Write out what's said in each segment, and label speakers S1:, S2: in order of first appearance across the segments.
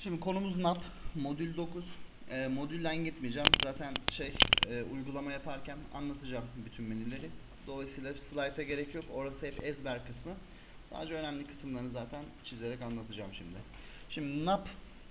S1: Şimdi konumuz NAP, modül 9. Modülden gitmeyeceğim. Zaten uygulama yaparken anlatacağım bütün menüleri. Dolayısıyla slayta gerek yok. Orası hep ezber kısmı. Sadece önemli kısımlarını zaten çizerek anlatacağım şimdi. Şimdi NAP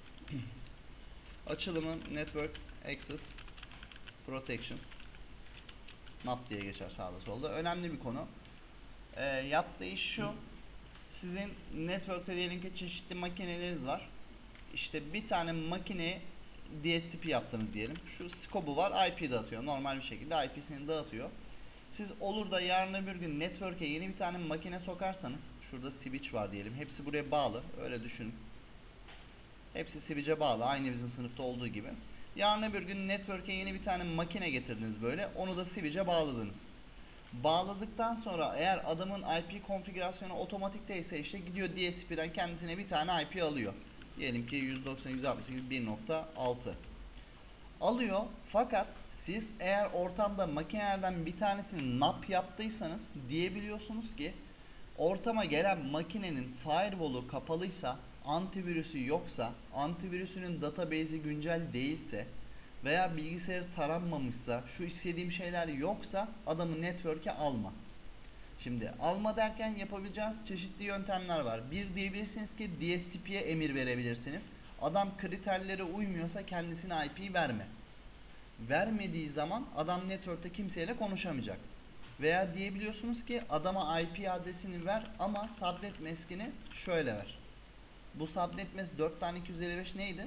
S1: açılımı Network Access Protection. NAP diye geçer sağda solda. Önemli bir konu. Yaptığı iş şu. Sizin network'te diyelim ki çeşitli makineleriniz var. İşte bir tane makine DSCP yaptınız diyelim. Şu scope'u var, IP dağıtıyor. Normal bir şekilde IP'sini dağıtıyor. Siz olur da yarın öbür gün network'e yeni bir tane makine sokarsanız, şurada switch var diyelim. Hepsi buraya bağlı. Öyle düşünün. Hepsi switch'e bağlı. Aynı bizim sınıfta olduğu gibi. Yarın öbür gün network'e yeni bir tane makine getirdiniz böyle. Onu da switch'e bağladınız. Bağladıktan sonra eğer adamın IP konfigürasyonu otomatik değilse işte gidiyor DSCP'den kendisine bir tane IP alıyor. Diyelim ki 192.168.1.6 alıyor, fakat siz eğer ortamda makinelerden bir tanesini NAP yaptıysanız diyebiliyorsunuz ki ortama gelen makinenin firewall'u kapalıysa, antivirüsü yoksa, antivirüsünün database'i güncel değilse veya bilgisayarı taranmamışsa, şu istediğim şeyler yoksa adamı network'e alma. Şimdi alma derken yapabileceğiniz çeşitli yöntemler var. Bir, diyebilirsiniz ki DSCP'ye emir verebilirsiniz. Adam kriterlere uymuyorsa kendisine IP verme. Vermediği zaman adam network'te kimseyle konuşamayacak. Veya diyebiliyorsunuz ki adama IP adresini ver ama subnet mask'ini şöyle ver. Bu subnet mask 4 tane 255 neydi?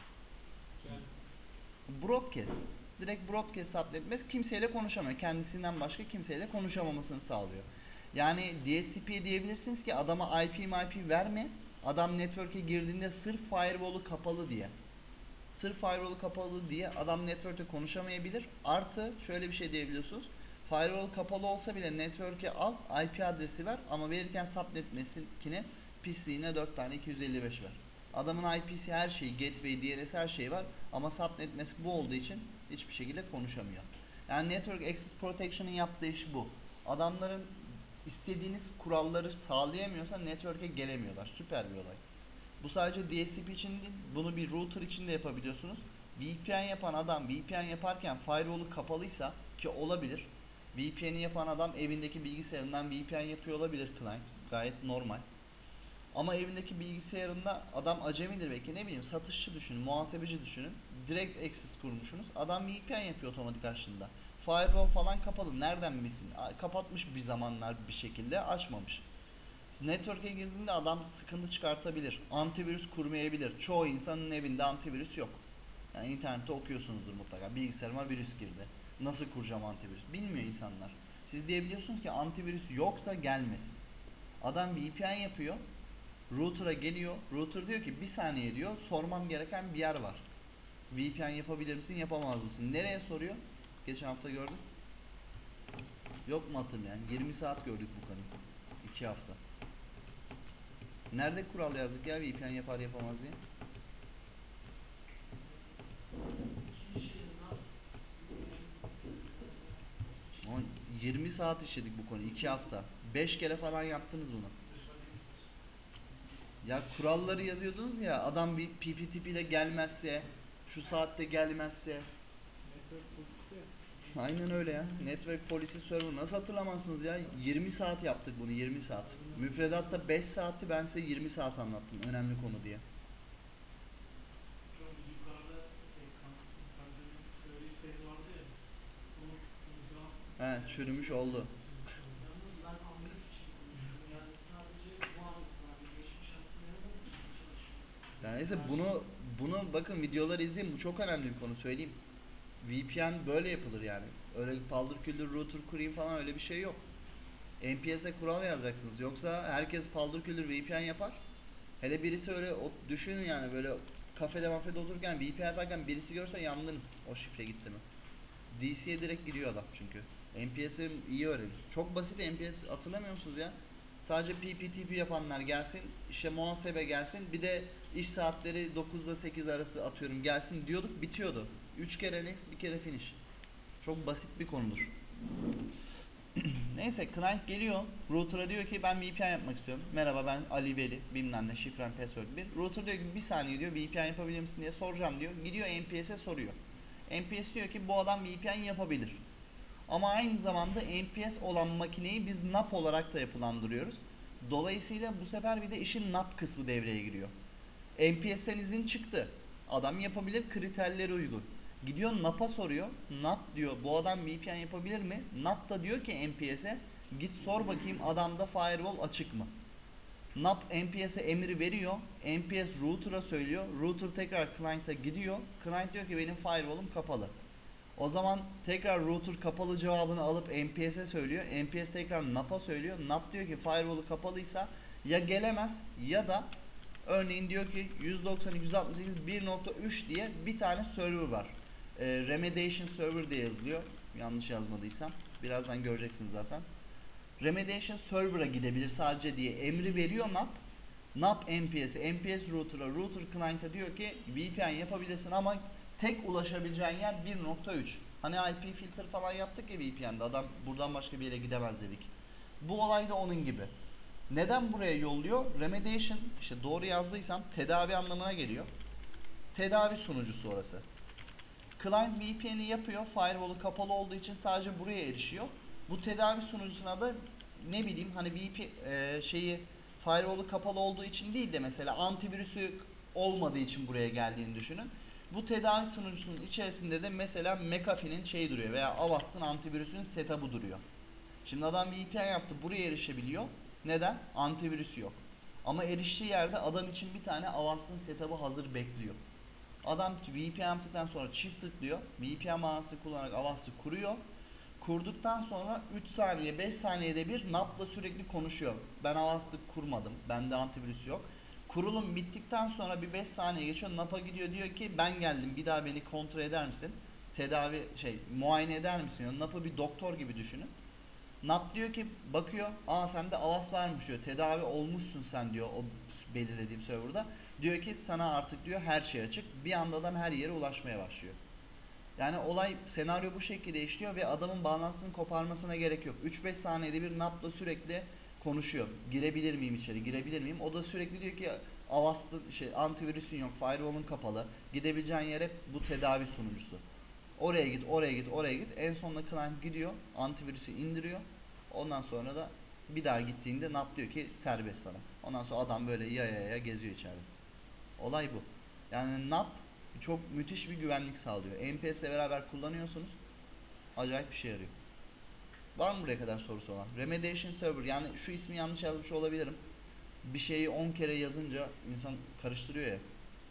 S1: Broadcast. Direkt broadcast subnet mask kimseyle konuşamıyor. Kendisinden başka kimseyle konuşamamasını sağlıyor. Yani DSCP diyebilirsiniz ki adama IP verme. Adam network'e girdiğinde sırf firewall'u kapalı diye. Sırf firewall'u kapalı diye adam network'te konuşamayabilir. Artı şöyle bir şey diyebiliyorsunuz. Firewall kapalı olsa bile network'e al, IP adresi ver ama verirken subnet mask'ine PC'ine 4 tane 255 ver. Adamın IP'si her şeyi, gateway, DNS her şey var ama subnet mask bu olduğu için hiçbir şekilde konuşamıyor. Yani Network Access Protection'ın yaptığı iş bu. Adamların istediğiniz kuralları sağlayamıyorsa network'e gelemiyorlar. Süper bir olay. Bu sadece DSCP için değil, bunu bir router için de yapabiliyorsunuz. VPN yapan adam VPN yaparken firewall'u kapalıysa, ki olabilir. VPN'i yapan adam evindeki bilgisayarından VPN yapıyor olabilir client. Gayet normal. Ama evindeki bilgisayarında adam acemidir belki, ne bileyim, satışçı düşünün, muhasebeci düşünün. Direkt access kurmuşsunuz. Adam VPN yapıyor otomatik açtığında. Firewall falan kapalı. Nereden bilsin? Kapatmış bir zamanlar bir şekilde, açmamış. Network'e girdiğinde adam sıkıntı çıkartabilir. Antivirüs kurmayabilir. Çoğu insanın evinde antivirüs yok. Yani internette okuyorsunuzdur mutlaka. Bilgisayarıma virüs girdi. Nasıl kuracağım antivirüs? Bilmiyor insanlar. Siz diyebiliyorsunuz ki antivirüs yoksa gelmesin. Adam VPN yapıyor. Router'a geliyor. Router diyor ki bir saniye diyor. Sormam gereken bir yer var. VPN yapabilir misin, yapamaz mısın? Nereye soruyor? Geçen hafta gördük. Yok mu hatırlayan? 20 saat gördük bu konuyu. 2 hafta. Nerede kural yazdık ya VPN yapar yapamaz diye? 20 saat işledik bu konuyu. 2 hafta. 5 kere falan yaptınız bunu. Ya kuralları yazıyordunuz ya, adam bir PPTP ile gelmezse, şu saatte gelmezse. Aynen öyle ya. Network Policy Server nasıl hatırlamazsınız ya? 20 saat yaptık bunu, 20 saat. Müfredatta 5 saatti, ben size 20 saat anlattım önemli konu diye. He, çürümüş oldu. Yani neyse, bunu bakın, videoları izleyin, bu çok önemli bir konu, söyleyeyim. VPN böyle yapılır yani. Öyle paldır küldür router kurayım falan, öyle bir şey yok. NPS'e kural yazacaksınız. Yoksa herkes paldır küldür VPN yapar. Hele birisi öyle düşünün yani, böyle kafede mafede otururken VPN yaparken birisi görse yandınız. O şifre gitti mi? DC'ye direkt giriyor adam çünkü. NPS'i iyi öğrenir. Çok basit NPS, hatırlamıyor musunuz ya? Sadece PPTP yapanlar gelsin, işte muhasebe gelsin, bir de iş saatleri 9 ile 8 arası atıyorum gelsin diyorduk, bitiyordu. 3 kere next, bir kere finish. Çok basit bir konudur. Neyse client geliyor. Router'a diyor ki ben VPN yapmak istiyorum. Merhaba ben Ali Veli bilmem ne şifren password bir. Router diyor ki bir saniye diyor VPN yapabilir misin diye soracağım diyor. Gidiyor NPS'e soruyor. NPS diyor ki bu adam VPN yapabilir. Ama aynı zamanda NPS olan makineyi biz NAP olarak da yapılandırıyoruz. Dolayısıyla bu sefer bir de işin NAP kısmı devreye giriyor. NPS'ten izin çıktı. Adam yapabilir, kriterleri uygun. Gidiyor NAP'a soruyor. NAP diyor bu adam VPN yapabilir mi? NAP da diyor ki NPS'e git sor bakayım adamda firewall açık mı? NAP NPS'e emri veriyor. NPS router'a söylüyor. Router tekrar client'a gidiyor. Client diyor ki benim firewall'um kapalı. O zaman tekrar router kapalı cevabını alıp NPS'e söylüyor. NPS tekrar NAP'a söylüyor. NAP diyor ki firewall'u kapalıysa ya gelemez ya da örneğin diyor ki 192.168.1.3 diye bir tane server var. Remediation server diye yazılıyor. Yanlış yazmadıysam. Birazdan göreceksiniz zaten. Remediation server'a gidebilir sadece diye emri veriyor NAP. NAP NPS'e, NPS router'a, router client'a diyor ki VPN yapabilirsin ama tek ulaşabileceğin yer 1.3. Hani IP filter falan yaptık ya VPN'de, adam buradan başka bir yere gidemez dedik. Bu olay da onun gibi. Neden buraya yolluyor? Remediation, işte doğru yazdıysam tedavi anlamına geliyor. Tedavi sunucusu orası. Client VPN'i yapıyor. Firewall'u kapalı olduğu için sadece buraya erişiyor. Bu tedavi sunucusuna da ne bileyim hani firewall'u kapalı olduğu için değil de mesela antivirüsü olmadığı için buraya geldiğini düşünün. Bu tedavi sunucusunun içerisinde de mesela McAfee'nin şeyi duruyor veya Avast'ın antivirüsünün setup'ı duruyor. Şimdi adam VPN yaptı, buraya erişebiliyor. Neden? Antivirüsü yok. Ama eriştiği yerde adam için bir tane Avast'ın setup'ı hazır bekliyor. Adam VPN yaptıktan sonra çift tıklıyor. VPN bağlantısı kullanarak Avast'ı kuruyor. Kurduktan sonra 3 saniye 5 saniyede bir NAP'la sürekli konuşuyor. Ben Avast'ı kurmadım. Bende antivirüs yok. Kurulum bittikten sonra bir 5 saniye geçiyor. NAP'a gidiyor, diyor ki ben geldim, bir daha beni kontrol eder misin? Muayene eder misin? diyor. NAP'ı bir doktor gibi düşünün. NAP diyor ki bakıyor, sende Avast varmış diyor. Tedavi olmuşsun sen diyor o belirlediğim serverda. Diyor ki sana artık diyor her şey açık. Bir anda adam her yere ulaşmaya başlıyor. Yani olay, senaryo bu şekilde işliyor ve adamın bağlantısını koparmasına gerek yok. 3-5 saniyede bir NAP'la sürekli konuşuyor. Girebilir miyim içeri, girebilir miyim? O da sürekli diyor ki Avast'ın antivirüsün yok, firewall'un kapalı. Gidebileceğin yer hep bu tedavi sunucusu. Oraya git, oraya git, oraya git. En sonunda client gidiyor, antivirüsü indiriyor. Ondan sonra da bir daha gittiğinde NAP diyor ki serbest sana. Ondan sonra adam böyle ya geziyor içeride. Olay bu. Yani NAP çok müthiş bir güvenlik sağlıyor. NPS ile beraber kullanıyorsunuz. Acayip bir şey yarıyor. Var mı buraya kadar sorusu olan? Remediation Server, yani şu ismi yanlış yazmış olabilirim. Bir şeyi 10 kere yazınca insan karıştırıyor ya.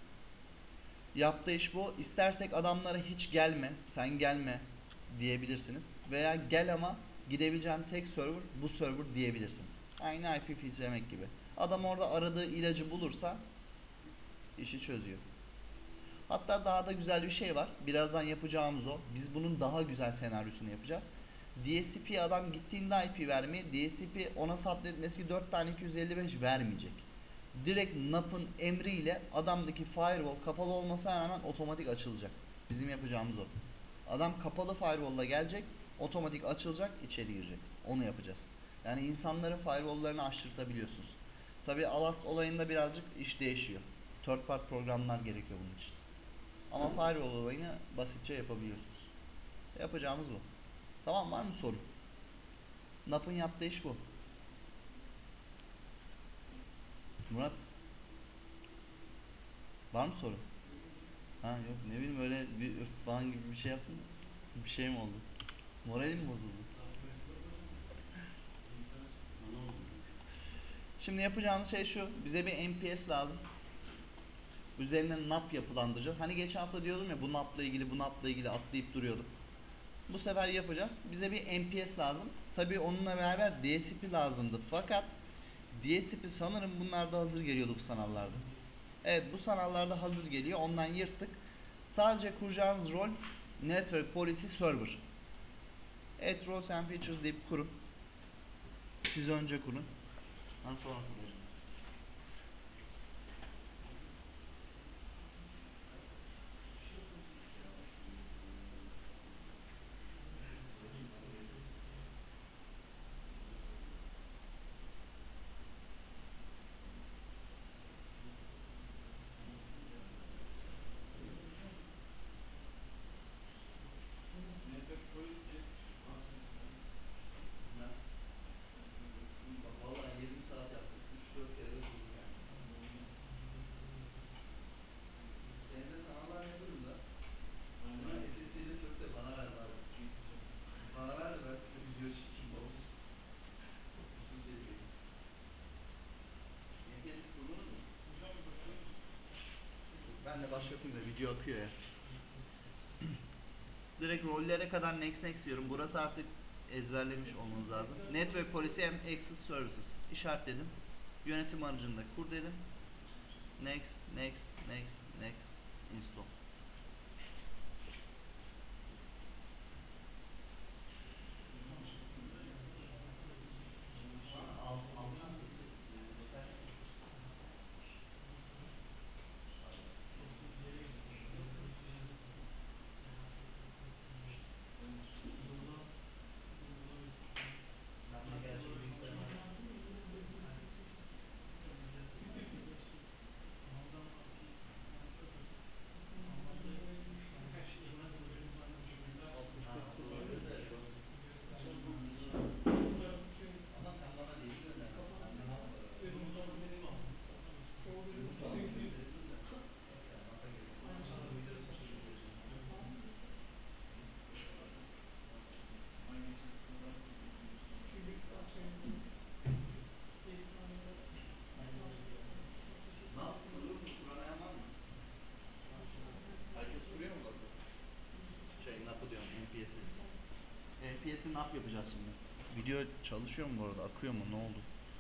S1: Yaptığı iş bu. İstersek adamlara hiç gelme, sen gelme diyebilirsiniz. Veya gel ama gidebileceğin tek server bu server diyebilirsiniz. Aynı IP filtremek gibi. Adam orada aradığı ilacı bulursa işi çözüyor. Hatta daha da güzel bir şey var. Birazdan yapacağımız o. Biz bunun daha güzel senaryosunu yapacağız. DSCP adam gittiğinde IP vermeye, DSCP ona subnetmesi ki 4 tane 255 vermeyecek. Direkt NAP'ın emriyle adamdaki firewall kapalı olmasına rağmen otomatik açılacak. Bizim yapacağımız o. Adam kapalı firewall'la gelecek, otomatik açılacak, içeri girecek. Onu yapacağız. Yani insanların firewall'larını açtırtabiliyorsunuz. Tabi Avast olayında birazcık iş değişiyor. Third part programlar gerekiyor bunun için. Ama firewall olayını basitçe yapabiliyorsunuz. Yapacağımız bu. Tamam, var mı soru? NAP'ın yaptığı iş bu. Murat, var mı soru? Ha yok, ne bileyim, öyle bir öf falan gibi bir şey yaptın. Bir şey mi oldu? Moralim mi bozuldu? Şimdi yapacağımız şey şu. Bize bir NPS lazım. Üzerine NAP yapılandıracağız. Hani geçen hafta diyordum ya, bu NAP'la ilgili bu NAP'la ilgili atlayıp duruyordum. Bu sefer yapacağız. Bize bir NPS lazım. Tabii onunla beraber DSP lazımdı. Fakat DSP sanırım bunlarda hazır geliyordu bu sanallarda. Evet, bu sanallarda hazır geliyor. Ondan yırttık. Sadece kuracağınız rol Network Policy Server. Evet, Roles and Features deyip kurun. Siz önce kurun. Ben sonra kuracağım. Ben de başlatayım da video akıyor ya. Direkt rollere kadar next next diyorum. Burası artık ezberlemiş olmanız lazım. Network Policy and Access Services. İşaretledim. Yönetim aracında kur dedim. Next, next, next, next. Install. NPS'i NAP yapacağız şimdi. Video çalışıyor mu bu arada? Akıyor mu? Ne oldu?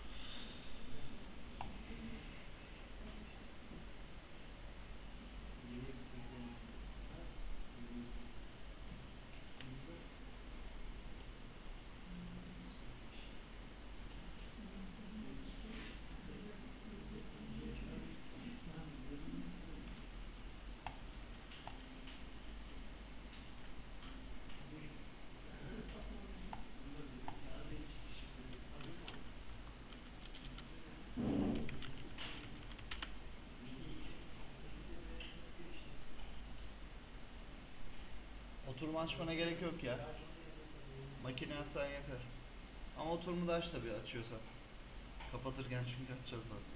S1: Oturumu açmana gerek yok ya. Makine sen yakar. Ama oturumu da aç tabii açıyorsan. Kapatırken çünkü açacağız zaten.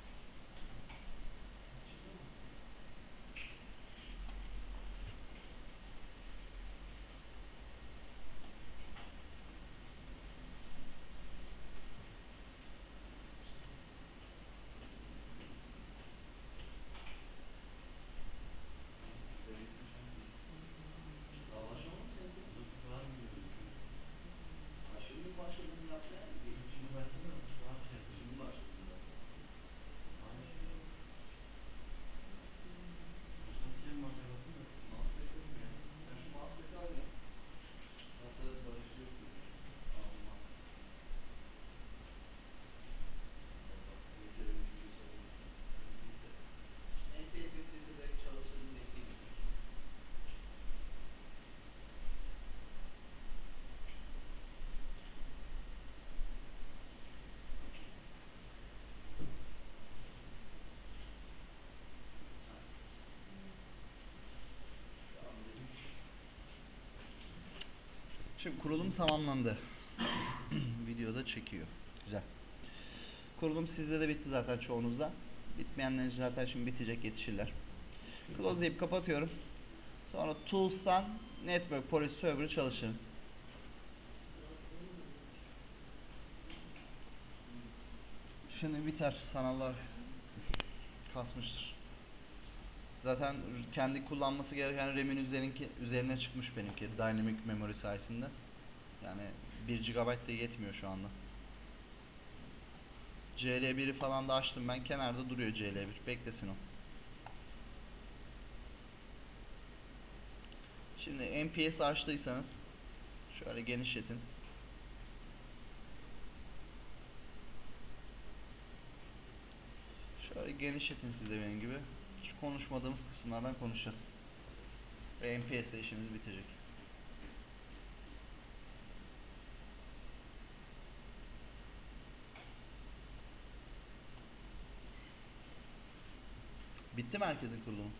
S1: Şimdi kurulum tamamlandı. Videoda çekiyor. Güzel. Kurulum sizde de bitti zaten çoğunuzda. Bitmeyenler zaten şimdi bitecek, yetişirler. Close deyip kapatıyorum. Sonra Tools'tan Network Policy Server'ı çalıştırın. Şimdi biter. Sanallar kasmıştır. Zaten kendi kullanması gereken RAM'in üzerine çıkmış benimki Dynamic Memory sayesinde. Yani 1 GB de yetmiyor şu anda. CL1'i falan da açtım ben. Kenarda duruyor CL1. Beklesin o. Şimdi NPS açtıysanız şöyle genişletin. Şöyle genişletin siz de benim gibi. Şu konuşmadığımız kısımlardan konuşacağız. Ve NPS ile işimiz bitecek. Bitti mi herkesin kurulumu?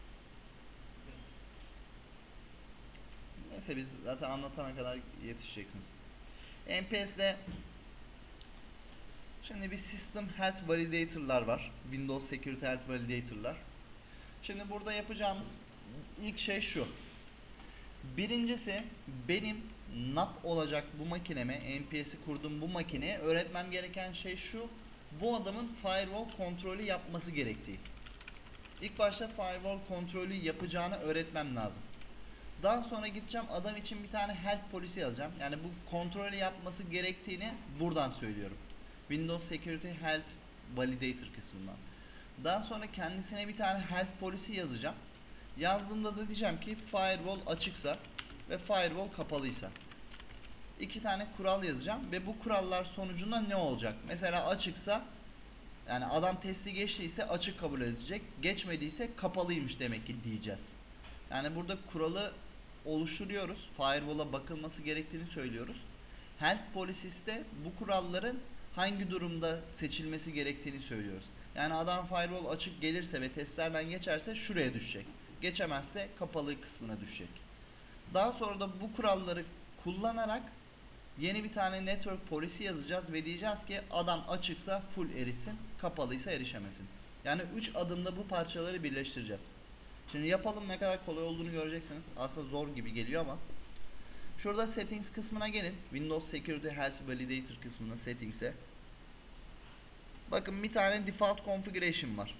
S1: Neyse biz zaten anlatana kadar yetişeceksiniz. NPS'de şimdi bir System Health Validator'lar var. Windows Security Health Validator'lar. Şimdi burada yapacağımız ilk şey şu. Birincisi benim NAP olacak bu makineme, NPS'i kurduğum bu makineye öğretmem gereken şey şu. Bu adamın firewall kontrolü yapması gerektiği. İlk başta firewall kontrolü yapacağını öğretmem lazım. Daha sonra gideceğim adam için bir tane health polisi yazacağım. Yani bu kontrolü yapması gerektiğini buradan söylüyorum. Windows Security Health Validator kısmından. Daha sonra kendisine bir tane health polisi yazacağım. Yazdığımda da diyeceğim ki firewall açıksa ve firewall kapalıysa. İki tane kural yazacağım ve bu kurallar sonucunda ne olacak? Mesela açıksa, yani adam testi geçtiyse açık kabul edecek. Geçmediyse kapalıymış demek ki diyeceğiz. Yani burada kuralı oluşturuyoruz. Firewall'a bakılması gerektiğini söylüyoruz. Health Polices'te bu kuralların hangi durumda seçilmesi gerektiğini söylüyoruz. Yani adam firewall açık gelirse ve testlerden geçerse şuraya düşecek. Geçemezse kapalı kısmına düşecek. Daha sonra da bu kuralları kullanarak yeni bir tane network policy yazacağız ve diyeceğiz ki adam açıksa full erişsin, kapalıysa erişemesin. Yani 3 adımda bu parçaları birleştireceğiz. Şimdi yapalım, ne kadar kolay olduğunu göreceksiniz. Aslında zor gibi geliyor ama. Şurada settings kısmına gelin. Windows Security Health Validator kısmına, settings'e. Bakın bir tane default configuration var.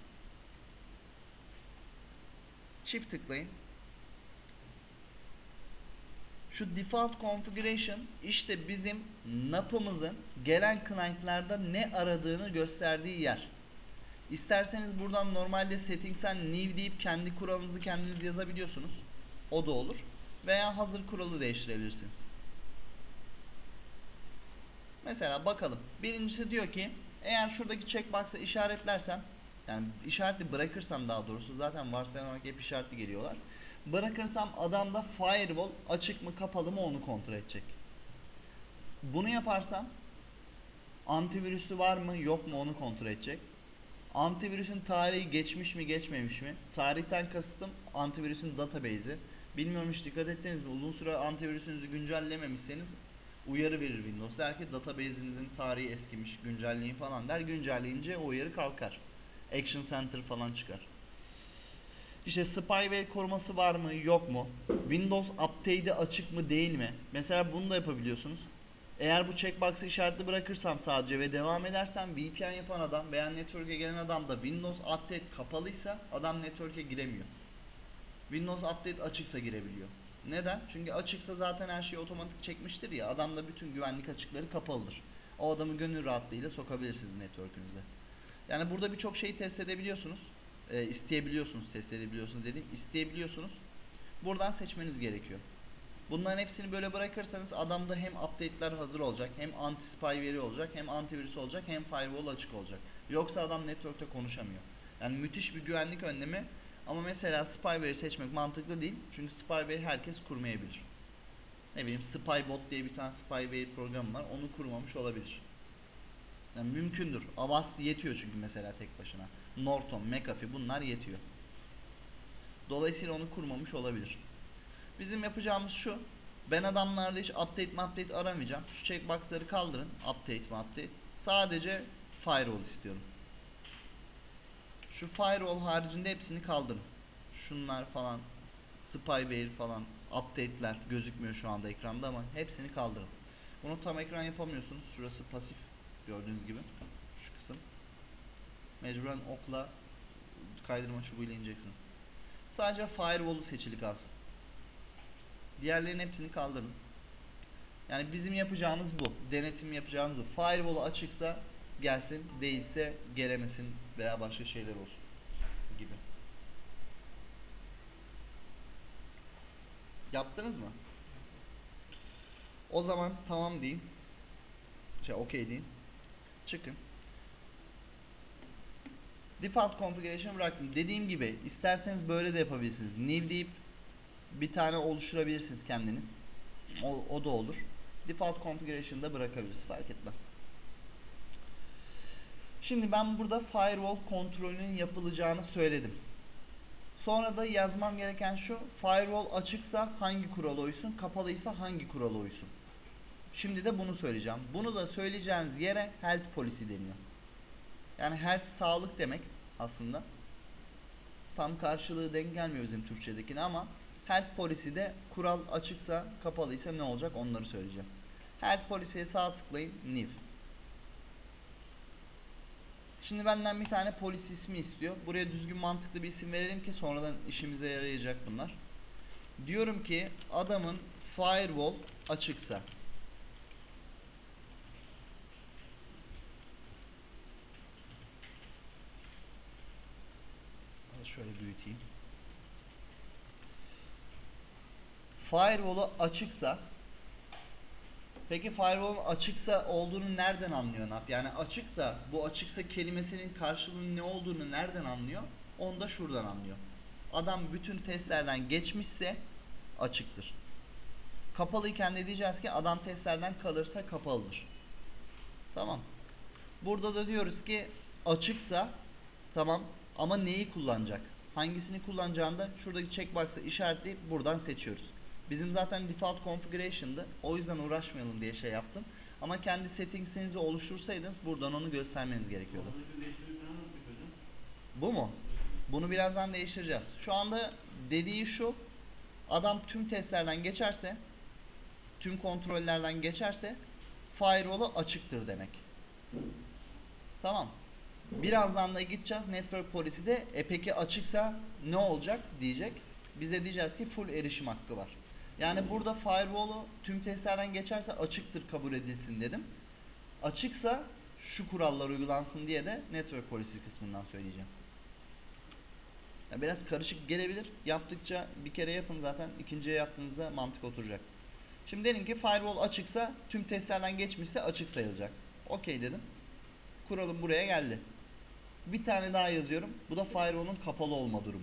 S1: Çift tıklayın. Şu default configuration işte bizim NAP'ımızın gelen client'larda ne aradığını gösterdiği yer. İsterseniz buradan normalde settings'ten new deyip kendi kuralınızı kendiniz yazabiliyorsunuz. O da olur. Veya hazır kuralı değiştirebilirsiniz. Mesela bakalım. Birincisi diyor ki eğer şuradaki checkbox'ı işaretlersem, yani işaretli bırakırsam, daha doğrusu zaten varsayılarak hep işaretli geliyorlar. Bırakırsam adamda firewall açık mı kapalı mı onu kontrol edecek. Bunu yaparsam antivirüsü var mı yok mu onu kontrol edecek. Antivirüsün tarihi geçmiş mi geçmemiş mi? Tarihten kastım antivirüsün database'i. Bilmiyorum, hiç dikkat ettiniz mi? Uzun süre antivirüsünüzü güncellememişseniz uyarı verir Windows. Der ki database'inizin tarihi eskimiş, güncelleyin falan der. Güncelleyince o uyarı kalkar. Action Center falan çıkar. İşte spyware koruması var mı yok mu? Windows Update'i açık mı değil mi? Mesela bunu da yapabiliyorsunuz. Eğer bu checkbox'ı işaretli bırakırsam sadece ve devam edersem VPN yapan adam veya network'e gelen adam da Windows Update kapalıysa adam network'e giremiyor. Windows Update açıksa girebiliyor. Neden? Çünkü açıksa zaten her şeyi otomatik çekmiştir ya, adamda bütün güvenlik açıkları kapalıdır. O adamı gönül rahatlığıyla sokabilirsiniz network'ünüze. Yani burada birçok şeyi test edebiliyorsunuz. İsteyebiliyorsunuz, test edebiliyorsunuz dediğim, isteyebiliyorsunuz. Buradan seçmeniz gerekiyor. Bunların hepsini böyle bırakırsanız adamda hem update'ler hazır olacak, hem anti spyware olacak, hem antivirüs olacak, hem firewall açık olacak. Yoksa adam network'te konuşamıyor. Yani müthiş bir güvenlik önlemi. Ama mesela spyware seçmek mantıklı değil. Çünkü spyware herkes kurmayabilir. Ne bileyim, Spybot diye bir tane spyware programı var. Onu kurmamış olabilir. Yani mümkündür. Avast yetiyor çünkü mesela tek başına. Norton, McAfee bunlar yetiyor. Dolayısıyla onu kurmamış olabilir. Bizim yapacağımız şu. Ben adamlarda hiç update aramayacağım. Şu checkbox'ları kaldırın. Update. Sadece firewall istiyorum. Şu firewall haricinde hepsini kaldırın. Şunlar falan, spyware falan, update'ler gözükmüyor şu anda ekranda ama hepsini kaldırın. Bunu tam ekran yapamıyorsunuz. Şurası pasif. Gördüğünüz gibi. Şu kısım. Mecburen okla kaydırma çubuğuyla ineceksiniz. Sadece firewall'u seçili kalsın. Diğerlerinin hepsini kaldırın. Yani bizim yapacağımız bu. Denetim yapacağımız bu. Firewall'u açıksa gelsin, değilse gelemesin veya başka şeyler olsun gibi. Yaptınız mı? O zaman tamam deyin. Okey deyin. Çıkın. Default configuration bıraktım. Dediğim gibi isterseniz böyle de yapabilirsiniz. New deyip bir tane oluşturabilirsiniz kendiniz. O da olur. Default configuration'da bırakabilirsiniz. Fark etmez. Şimdi ben burada firewall kontrolünün yapılacağını söyledim. Sonra da yazmam gereken şu: firewall açıksa hangi kurala uysun, kapalıysa hangi kurala uysun. Şimdi de bunu söyleyeceğim. Bunu da söyleyeceğiniz yere health policy deniyor. Yani health sağlık demek aslında. Tam karşılığı denk gelmiyor bizim Türkçedekine ama health policy'de kural açıksa kapalıysa ne olacak onları söyleyeceğim. Health policy'ye sağ tıklayın, new. Şimdi benden bir tane polis ismi istiyor. Buraya düzgün mantıklı bir isim verelim ki sonradan işimize yarayacak bunlar. Diyorum ki adamın firewall açıksa. Şöyle büyüteyim. Firewall'u açıksa, peki firewall'un açıksa olduğunu nereden anlıyor NAP? Yani açıksa, bu açıksa kelimesinin karşılığının ne olduğunu nereden anlıyor? Onu da şuradan anlıyor. Adam bütün testlerden geçmişse açıktır. Kapalıyken de diyeceğiz ki adam testlerden kalırsa kapalıdır. Tamam. Burada da diyoruz ki açıksa, tamam, ama neyi kullanacak? Hangisini kullanacağını da şuradaki checkbox'ı işaretleyip buradan seçiyoruz. Bizim zaten default configuration'dı. O yüzden uğraşmayalım diye şey yaptım. Ama kendi settings'inizi oluştursaydınız buradan onu göstermeniz gerekiyordu. Bu mu? Bunu birazdan değiştireceğiz. Şu anda dediği şu: adam tüm testlerden geçerse, tüm kontrollerden geçerse firewall'u açıktır demek. Tamam. Birazdan da gideceğiz network policy'de peki açıksa ne olacak diyecek. Bize diyeceğiz ki full erişim hakkı var. Yani burada firewall'u tüm testlerden geçerse açıktır kabul edilsin dedim. Açıksa şu kurallar uygulansın diye de network policy kısmından söyleyeceğim. Yani biraz karışık gelebilir. Yaptıkça bir kere yapın, zaten ikinciye yaptığınızda mantık oturacak. Şimdi dedim ki firewall açıksa, tüm testlerden geçmişse açık sayılacak. Okey dedim. Kuralım buraya geldi. Bir tane daha yazıyorum. Bu da firewall'un kapalı olma durumu.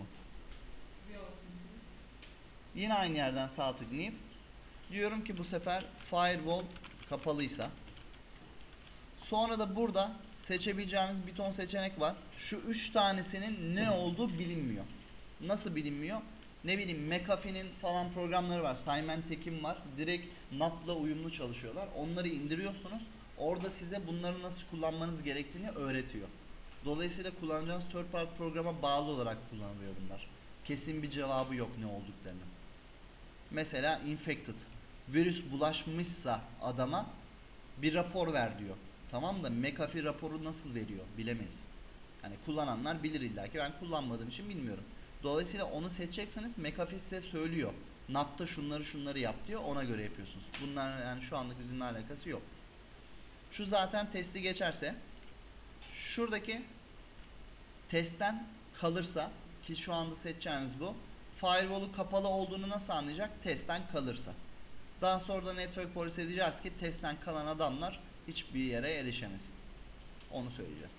S1: Yine aynı yerden sağ tıklayıp diyorum ki bu sefer firewall kapalıysa. Sonra da burada seçebileceğimiz bir ton seçenek var. Şu 3 tanesinin ne olduğu bilinmiyor. Nasıl bilinmiyor? Ne bileyim, McAfee'nin falan programları var. Symantec'in var. Direkt NAP'la uyumlu çalışıyorlar. Onları indiriyorsunuz. Orada size bunları nasıl kullanmanız gerektiğini öğretiyor. Dolayısıyla kullanacağınız third party programa bağlı olarak kullanılıyor bunlar. Kesin bir cevabı yok ne olduklarının. Mesela infected, virüs bulaşmışsa adama bir rapor ver diyor. Tamam da McAfee raporu nasıl veriyor bilemeyiz. Hani kullananlar bilir illa ki, ben kullanmadığım için bilmiyorum. Dolayısıyla onu seçecekseniz McAfee size söylüyor. NAP'ta şunları yap diyor, ona göre yapıyorsunuz. Bunlar yani şu anlık bizimle alakası yok. Şu zaten testi geçerse, şuradaki testten kalırsa, ki şu anda seçeceğimiz bu, firewall'u kapalı olduğunu nasıl anlayacak? Testten kalırsa. Daha sonra da network policy diyeceğiz ki testten kalan adamlar hiçbir yere erişemez. Onu söyleyeceğiz.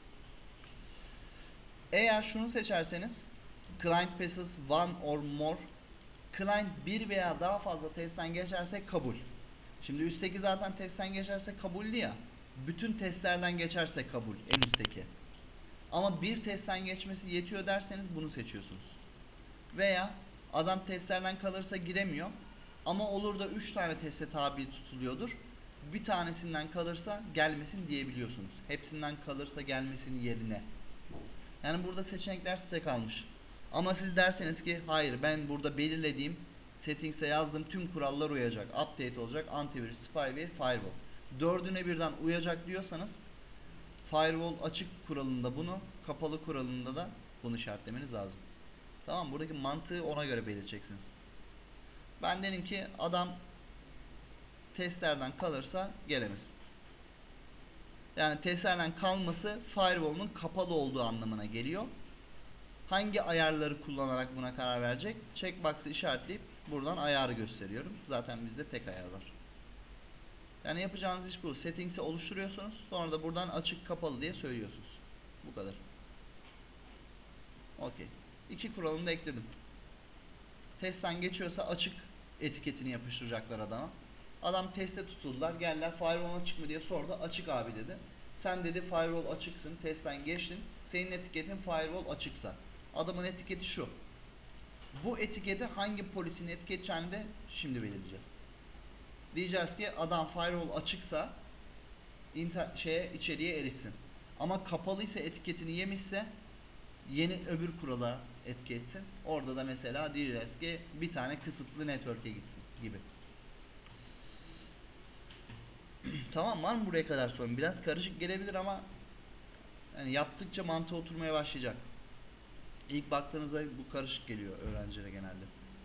S1: Eğer şunu seçerseniz, client passes one or more, client bir veya daha fazla testten geçerse kabul. Şimdi üstteki zaten testten geçerse kabullü ya. Bütün testlerden geçerse kabul en üstteki. Ama bir testten geçmesi yetiyor derseniz bunu seçiyorsunuz. Veya adam testlerden kalırsa giremiyor ama olur da 3 tane teste tabi tutuluyordur. Bir tanesinden kalırsa gelmesin diyebiliyorsunuz. Hepsinden kalırsa gelmesin yerine. Yani burada seçenekler size kalmış. Ama siz derseniz ki hayır, ben burada belirlediğim settings'e yazdığım tüm kurallar uyacak. Update olacak, antivirüs, spyware, firewall. Dördüne birden uyacak diyorsanız firewall açık kuralında bunu, kapalı kuralında da bunu işaretlemeniz lazım. Tamam, buradaki mantığı ona göre belirleyeceksiniz. Ben dedim ki adam testlerden kalırsa gelemez. Yani testlerden kalması firewall'un kapalı olduğu anlamına geliyor. Hangi ayarları kullanarak buna karar verecek? Checkbox'ı işaretleyip buradan ayarı gösteriyorum. Zaten bizde tek ayar var. Yani yapacağınız iş bu. Settings'i oluşturuyorsunuz. Sonra da buradan açık kapalı diye söylüyorsunuz. Bu kadar. Okey. İki kuralını da ekledim. Testten geçiyorsa açık etiketini yapıştıracaklar adama. Adam teste tutuldular. Geldiler, firewall açık mı diye sordu. Açık abi dedi. Sen dedi firewall açıksın. Testten geçtin. Senin etiketin firewall açıksa. Adamın etiketi şu. Bu etiketi hangi polisin etiketeceğini de şimdi belirleyeceğiz. Diyeceğiz ki adam firewall açıksa içeriye erişsin. Ama kapalıysa, etiketini yemişse yeni öbür kurala etki etsin. Orada da mesela diyeceğiz ki bir tane kısıtlı network'e gitsin gibi. Tamam, var mı buraya kadar sorun? Biraz karışık gelebilir ama Yani yaptıkça mantığı oturmaya başlayacak. İlk baktığınızda bu karışık geliyor öğrencilere genelde.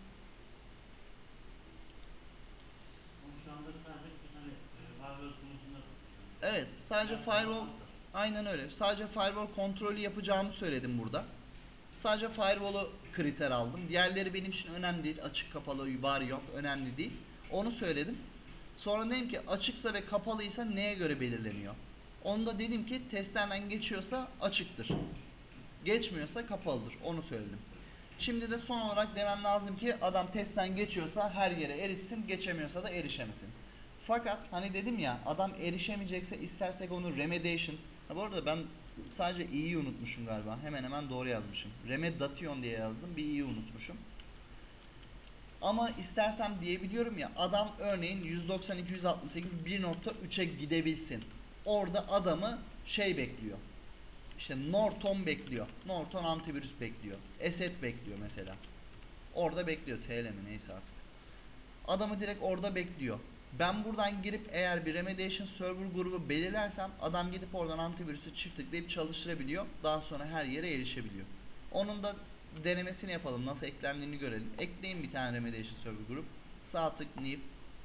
S2: Şu anda sadece hani firewall konusunda
S1: Evet, sadece
S2: diğer taraf
S1: firewall,
S2: master.
S1: aynen öyle. Sadece firewall kontrolü yapacağımı söyledim burada. Sadece firewall'u kriter aldım. Diğerleri benim için önemli değil. Açık kapalı var yok önemli değil. Onu söyledim. Sonra dedim ki açıksa ve kapalıysa neye göre belirleniyor? Onu da dedim ki testlerden geçiyorsa açıktır. Geçmiyorsa kapalıdır. Onu söyledim. Şimdi de son olarak demem lazım ki adam testten geçiyorsa her yere erişsin, geçemiyorsa da erişemesin. Fakat hani dedim ya adam erişemeyecekse istersek onu remediation. Ha bu arada ben sadece i'yi unutmuşum galiba. Hemen hemen doğru yazmışım. Remediation diye yazdım. Bir i'yi unutmuşum. Ama istersem diyebiliyorum ya adam örneğin 192.168 1.3'e gidebilsin. Orada adamı şey bekliyor. İşte Norton bekliyor. Norton antivirüs bekliyor. ESET bekliyor mesela. Orada bekliyor. TL mi neyse artık. Adamı direkt orada bekliyor. Ben buradan girip eğer bir remediation server grubu belirlersem adam gidip oradan antivirüsü çift tıklayıp çalıştırabiliyor. Daha sonra her yere erişebiliyor. Onun da denemesini yapalım. Nasıl eklendiğini görelim. Ekleyin bir tane remediation server grup. Sağ tıklayıp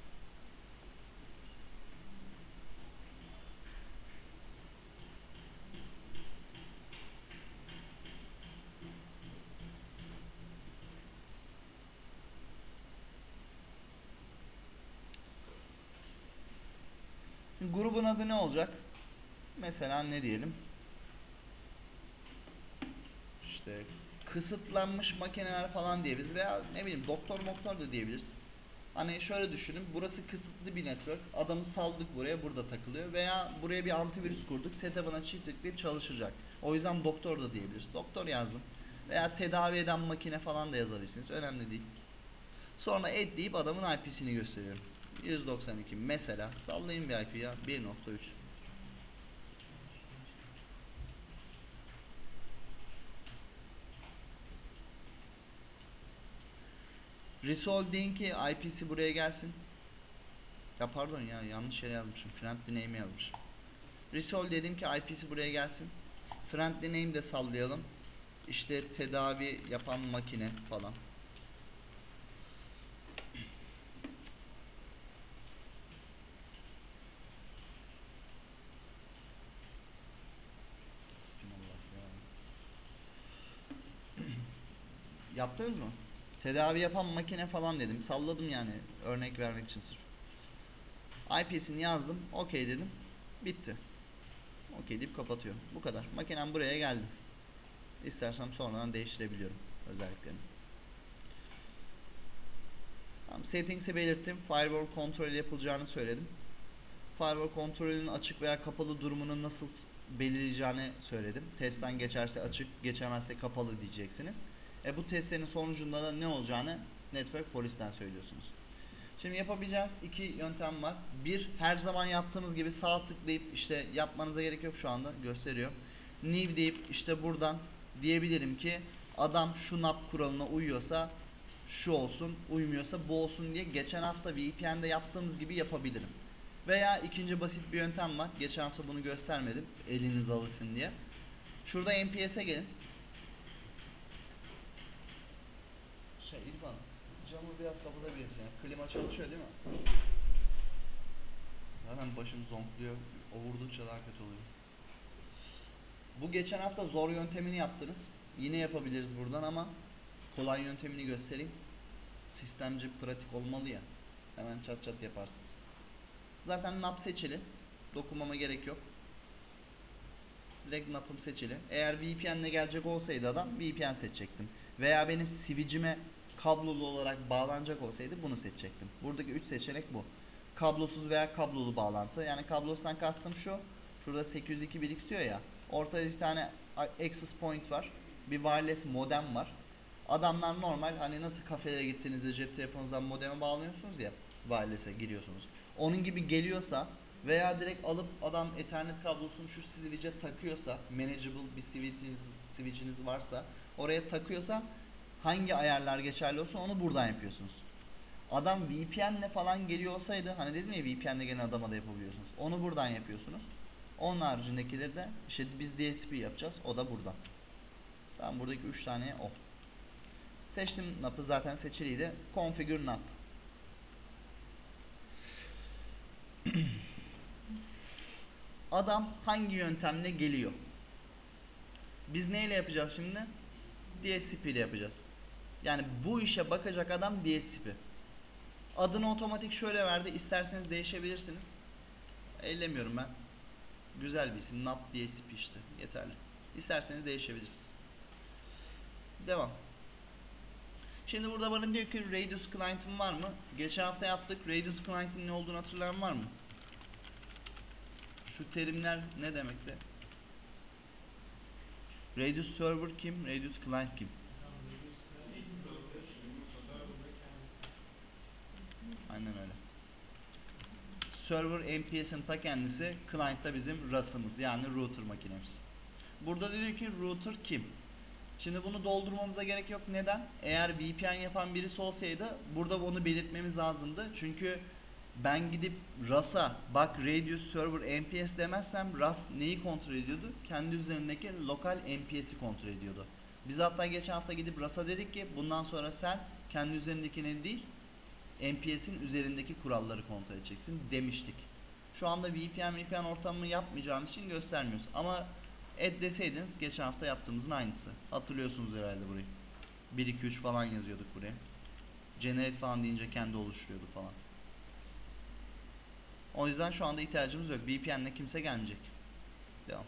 S1: grubun adı ne olacak? Mesela ne diyelim? İşte kısıtlanmış makineler falan diyebiliriz veya ne bileyim doktor da diyebiliriz. Hani şöyle düşünün, burası kısıtlı bir network, adamı saldık buraya, burada takılıyor veya buraya bir antivirüs kurduk, setup'ına çift tıklayıp çalışacak. O yüzden doktor da diyebiliriz. Doktor yazdım veya tedavi eden makine falan da yazabilirsiniz, önemli değil. Sonra add deyip adamın IP'sini gösteriyorum. 192 mesela, sallayın bir IP ya, 1.3. Resolve deyin ki IP'si buraya gelsin. Ya pardon ya yanlış yere yazmışım. Friendly name yazmışım. Resolve dedim ki IP'si buraya gelsin. Friendly name de sallayalım. İşte tedavi yapan makine falan. Yaptınız mı? Tedavi yapan makine falan dedim. Salladım yani örnek vermek için sırf. IP'sini yazdım. OK dedim. Bitti. OK deyip kapatıyorum. Bu kadar. Makinem buraya geldi. İstersem sonradan değiştirebiliyorum özelliklerini. Tamam, settings'e belirttim. Firewall kontrol yapılacağını söyledim. Firewall kontrolünün açık veya kapalı durumunu nasıl belirleyeceğini söyledim. Testten geçerse açık, geçemezse kapalı diyeceksiniz. Bu testlerin sonucunda da ne olacağını Network Police'ten söylüyorsunuz. Şimdi yapabileceğiniz iki yöntem var. Bir, her zaman yaptığımız gibi sağ tıklayıp işte yapmanıza gerek yok şu anda gösteriyor. New deyip işte buradan diyebilirim ki adam şu NAP kuralına uyuyorsa şu olsun, uymuyorsa bu olsun diye geçen hafta VPN'de yaptığımız gibi yapabilirim. Veya ikinci basit bir yöntem var. Geçen hafta bunu göstermedim. Eliniz alışsın diye. Şurada NPS'e gelin. İrfan, camı biraz kapatabilirsin. Yani klima çalışıyor değil mi? Zaten başım zonkluyor. O vurdukça daha kötü oluyor. Bu geçen hafta zor yöntemini yaptınız. Yine yapabiliriz buradan ama kolay yöntemini göstereyim. Sistemci pratik olmalı ya. Hemen çat çat yaparsınız. Zaten NAP seçili. Dokunmama gerek yok. Direkt NAP'ım seçili. Eğer VPN'le gelecek olsaydı adam VPN seçecektim. Veya benim switch'ime kablolu olarak bağlanacak olsaydı bunu seçecektim. Buradaki 3 seçenek bu. Kablosuz veya kablolu bağlantı. Yani kablosuzdan kastım şu. Şurada 802.1x diyor ya. Ortada bir tane access point var. Bir wireless modem var. Adamlar normal hani nasıl kafelere gittiğinizde cep telefonunuzdan modeme bağlanıyorsunuz ya. Wireless'e giriyorsunuz. Onun gibi geliyorsa veya direkt alıp adam Ethernet kablosunu şu switch'e takıyorsa, manageable bir switch'iniz varsa oraya takıyorsa hangi ayarlar geçerli olsa onu buradan yapıyorsunuz. Adam VPN'le falan geliyor olsaydı hani dedim ya VPN'le gelen adama da yapabiliyorsunuz. Onu buradan yapıyorsunuz. Onun haricindekileri de işte biz DSP yapacağız. O da burada. Tamam, buradaki 3 tane o. Seçtim NAP'ı, zaten seçiliydi. Configure NAP. Adam hangi yöntemle geliyor? Biz neyle yapacağız şimdi? DSCP ile yapacağız. Yani bu işe bakacak adam DSCP. Adını otomatik şöyle verdi. İsterseniz değişebilirsiniz. Ellemiyorum ben. Güzel bir isim. NAP DSCP işte. Yeterli. İsterseniz değişebilirsiniz. Devam. Şimdi burada bana diyor ki Radius Client'ın var mı? Geçen hafta yaptık. Radius Client'ın ne olduğunu hatırlayan var mı? Şu terimler ne demekti? Radius Server kim? Radius Client kim? Aynen öyle. Server MPS'in ta kendisi, client da bizim RAS'ımız, yani router makinemiz. Burada diyor ki router kim? Şimdi bunu doldurmamıza gerek yok. Neden? Eğer VPN yapan birisi olsaydı burada onu belirtmemiz lazımdı. Çünkü ben gidip RAS'a bak Radius Server MPS demezsem RAS neyi kontrol ediyordu? Kendi üzerindeki lokal MPS'i kontrol ediyordu. Biz hatta geçen hafta gidip RAS'a dedik ki bundan sonra sen kendi üzerindekini değil MPS'in üzerindeki kuralları kontrol edeceksin demiştik. Şu anda VPN ortamını yapmayacağımız için göstermiyoruz. Ama add deseydiniz geçen hafta yaptığımızın aynısı. Hatırlıyorsunuz herhalde burayı. 1 2 3 falan yazıyorduk buraya. Generate falan deyince kendi oluşturuyordu falan. O yüzden şu anda ihtiyacımız yok. VPN'le kimse gelmeyecek. Devam.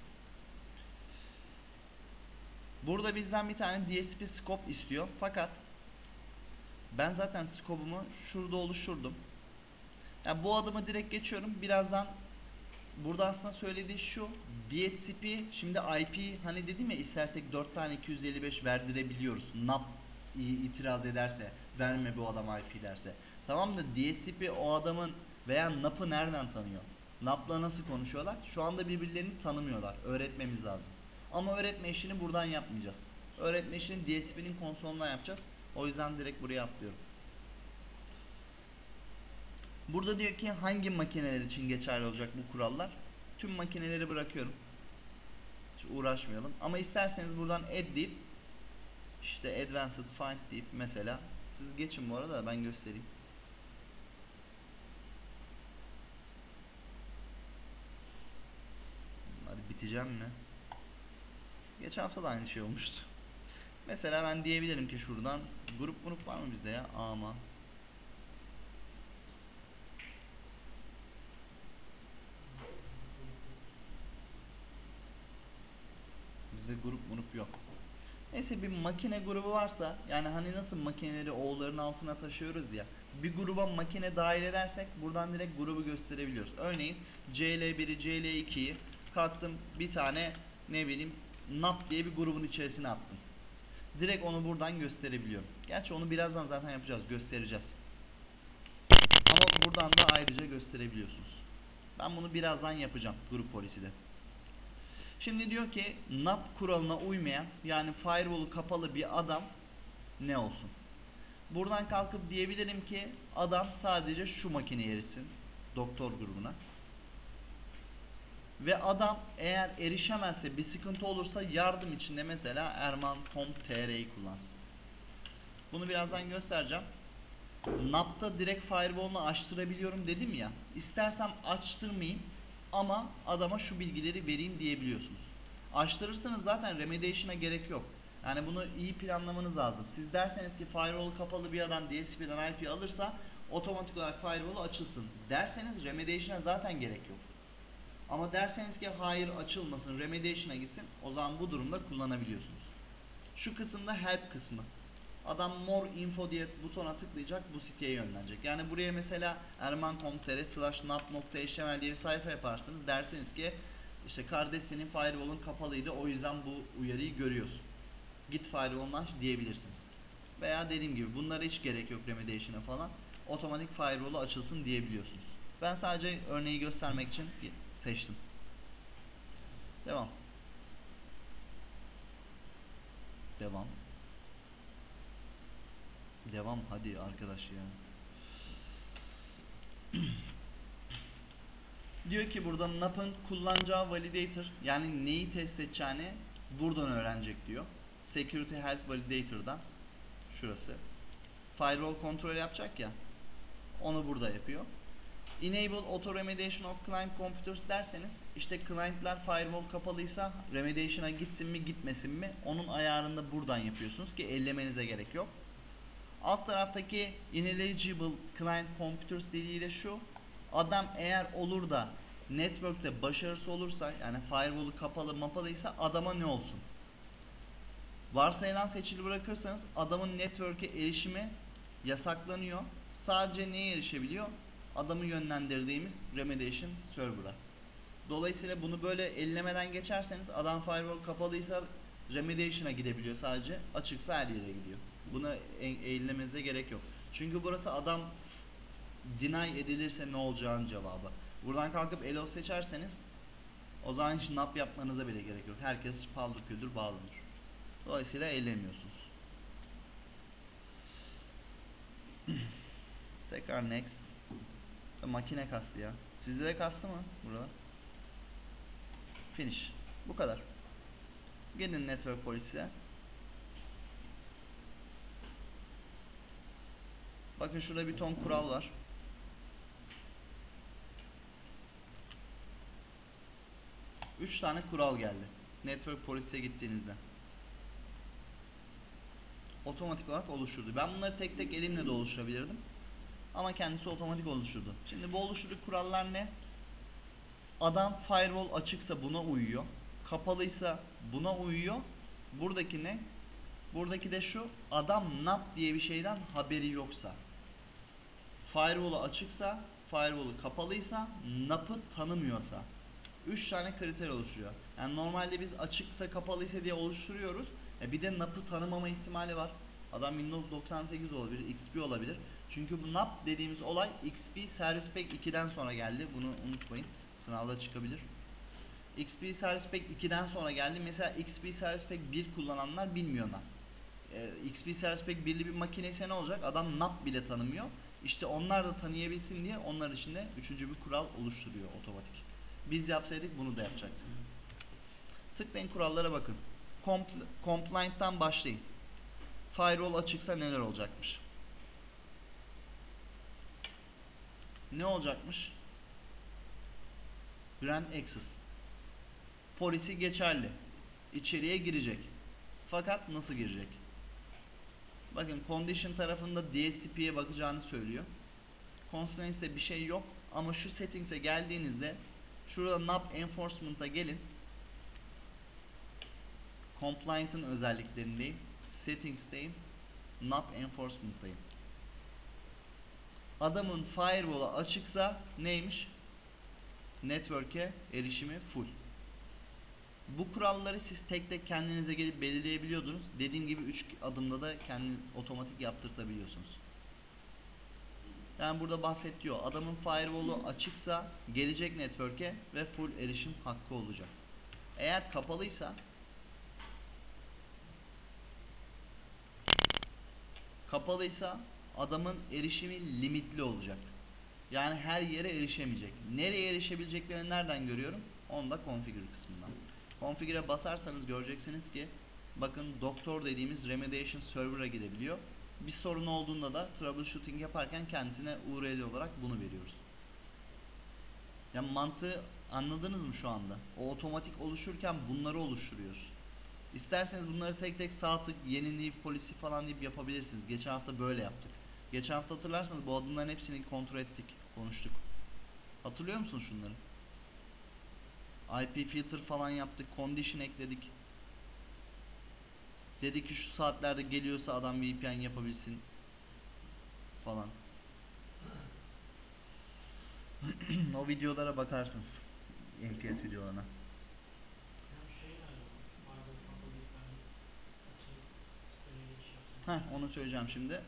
S1: Burada bizden bir tane DSP scope istiyor. Fakat ben zaten scope'umu şurada oluşturdum. Yani bu adımı direkt geçiyorum. Birazdan burada aslında söylediği şu. DSCP şimdi IP hani dedim ya, istersek 4 tane 255 verdirebiliyoruz. NAP itiraz ederse, verme bu adam IP derse. Tamam da DSCP o adamın veya NAP'ı nereden tanıyor? NAP'la nasıl konuşuyorlar? Şu anda birbirlerini tanımıyorlar. Öğretmemiz lazım. Ama öğretme işini buradan yapmayacağız. Öğretme işini DSCP'nin konsolundan yapacağız. O yüzden direkt buraya atlıyorum. Burada diyor ki hangi makineler için geçerli olacak bu kurallar? Tüm makineleri bırakıyorum. Hiç uğraşmayalım. Ama isterseniz buradan add deyip işte advanced find deyip mesela siz geçin, bu arada ben göstereyim. Hadi biteceğim mi? Geçen hafta da aynı şey olmuştu. Mesela ben diyebilirim ki şuradan grup var mı bizde ya? Ama bizde grup yok. Neyse, bir makine grubu varsa, yani hani nasıl makineleri oğulların altına taşıyoruz ya, bir gruba makine dahil edersek buradan direkt grubu gösterebiliyoruz. Örneğin CL1'i CL2'yi kalktım bir tane ne bileyim NAP diye bir grubun içerisine attım. Direkt onu buradan gösterebiliyorum. Gerçi onu birazdan zaten yapacağız, göstereceğiz. Ama buradan da ayrıca gösterebiliyorsunuz. Ben bunu birazdan yapacağım grup polisi de. Şimdi diyor ki NAP kuralına uymayan, yani firewall'u kapalı bir adam ne olsun? Buradan kalkıp diyebilirim ki adam sadece şu makineye erişsin, doktor grubuna. Ve adam eğer erişemezse, bir sıkıntı olursa yardım içinde mesela erman.com.tr'yi kullansın. Bunu birazdan göstereceğim. NAP'ta direkt firewall'unu açtırabiliyorum dedim ya. İstersem açtırmayayım ama adama şu bilgileri vereyim diyebiliyorsunuz. Açtırırsanız zaten remediation'a gerek yok. Yani bunu iyi planlamanız lazım. Siz derseniz ki firewall kapalı bir adam DSP'den IP alırsa otomatik olarak firewall açılsın derseniz remediation'a zaten gerek yok. Ama derseniz ki hayır açılmasın, remediation'a gitsin, o zaman bu durumda kullanabiliyorsunuz. Şu kısımda help kısmı. Adam more info diye butona tıklayacak, bu siteye yönlenecek. Yani buraya mesela erman.com.tr/nap.html diye bir sayfa yaparsınız. Dersiniz ki işte kardeşinin firewall'un kapalıydı, o yüzden bu uyarıyı görüyorsun. Git firewall'dan diyebilirsiniz. Veya dediğim gibi bunlara hiç gerek yok, remediation'a falan. Otomatik firewall'u açılsın diyebiliyorsunuz. Ben sadece örneği göstermek için seçtim. Devam. Devam. Devam hadi arkadaş ya. Diyor ki burada NAP'ın kullanacağı validator, yani neyi test edeceğini buradan öğrenecek diyor. Security Health Validator'dan. Şurası. Firewall kontrol yapacak ya. Onu burada yapıyor. Enable Auto Remediation of Client Computers derseniz, işte client'lar firewall kapalıysa remediation'a gitsin mi gitmesin mi onun ayarını da buradan yapıyorsunuz ki ellemenize gerek yok. Alt taraftaki ineligible client computers dediği de şu: adam eğer olur da network'te başarısız olursa, yani firewall'u kapalı mapalıysa adama ne olsun? Varsayılan seçili bırakırsanız adamın network'e erişimi yasaklanıyor. Sadece neye erişebiliyor? Adamı yönlendirdiğimiz remediation server'a. Dolayısıyla bunu böyle ellemeden geçerseniz adam firewall kapalıysa remediation'a gidebiliyor sadece. Açıksa her yere gidiyor. Buna eğilmenize gerek yok. Çünkü burası adam deny edilirse ne olacağının cevabı. Buradan kalkıp elo seçerseniz o zaman hiç nap yapmanıza bile gerek yok. Herkes paldır küldür bağlanır. Dolayısıyla ellemiyorsunuz. Tekrar next. Makine kastı ya. Sizde de kastı mı burada? Finish. Bu kadar. Gelin network polisiye. Bakın şurada bir ton kural var. Üç tane kural geldi. Network polisiye gittiğinizde. Otomatik olarak oluşturdu. Ben bunları tek tek elimle de oluşturabilirdim. Ama kendisi otomatik oluşturdu. Şimdi bu oluşturduk kurallar ne? Adam firewall açıksa buna uyuyor. Kapalıysa buna uyuyor. Buradaki ne? Buradaki de şu: adam NAP diye bir şeyden haberi yoksa. Firewall'u açıksa, firewall'u kapalıysa, NAP'ı tanımıyorsa. 3 tane kriter oluşturuyor. Yani normalde biz açıksa kapalıysa diye oluşturuyoruz. Bir de NAP'ı tanımama ihtimali var. Adam Windows 98 olabilir, XP olabilir. Çünkü bu NAP dediğimiz olay XP Service Pack 2'den sonra geldi. Bunu unutmayın. Sınavda çıkabilir. XP Service Pack 2'den sonra geldi. Mesela XP Service Pack 1 kullananlar bilmiyor NAP. XP Service Pack 1'li bir makineyse ne olacak? Adam NAP bile tanımıyor. İşte onlar da tanıyabilsin diye onlar için de üçüncü bir kural oluşturuyor otomatik. Biz yapsaydık bunu da yapacaktık. Tıklayın kurallara bakın. Compliant'tan başlayın. Firewall açıksa neler olacakmış? Ne olacakmış? Grant access. Polisi geçerli. İçeriye girecek. Fakat nasıl girecek? Bakın condition tarafında DSCP'ye bakacağını söylüyor. Constraints'te bir şey yok ama şu settings'e geldiğinizde şurada NAP enforcement'a gelin. Compliant'ın özelliklerindeyim. Settings'teyim. NAP enforcement'tayım. Adamın firewall'u açıksa neymiş? Network'e erişimi full. Bu kuralları siz tek tek kendinize gelip belirleyebiliyordunuz. Dediğim gibi 3 adımda da kendi otomatik yaptırtabiliyorsunuz. Yani burada bahsediyor. Adamın firewall'u açıksa gelecek network'e ve full erişim hakkı olacak. Eğer kapalıysa adamın erişimi limitli olacak. Yani her yere erişemeyecek. Nereye erişebileceklerini nereden görüyorum? Onu da configure kısmından. Configure'e basarsanız göreceksiniz ki bakın doktor dediğimiz remediation server'a gidebiliyor. Bir sorun olduğunda da troubleshooting yaparken kendisine URL olarak bunu veriyoruz. Yani mantığı anladınız mı şu anda? O otomatik oluşurken bunları oluşturuyoruz. İsterseniz bunları tek tek sağ tık yenileyip polisi falan deyip yapabilirsiniz. Geçen hafta böyle yaptık. Geçen hafta hatırlarsanız bu adımların hepsini kontrol ettik, konuştuk. Hatırlıyor musunuz şunları? IP filter falan yaptık, condition ekledik. Dedi ki şu saatlerde geliyorsa adam VPN yapabilsin falan. O videolara bakarsınız. NPS videolarına. Onu söyleyeceğim şimdi.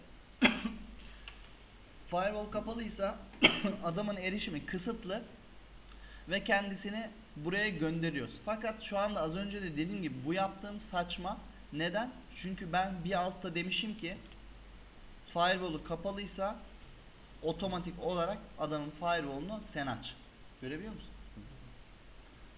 S1: Firewall kapalıysa adamın erişimi kısıtlı ve kendisini buraya gönderiyoruz. Fakat şu anda az önce de dediğim gibi bu yaptığım saçma. Neden? Çünkü ben bir altta demişim ki firewall'u kapalıysa otomatik olarak adamın firewall'unu sen aç. Görebiliyor musun?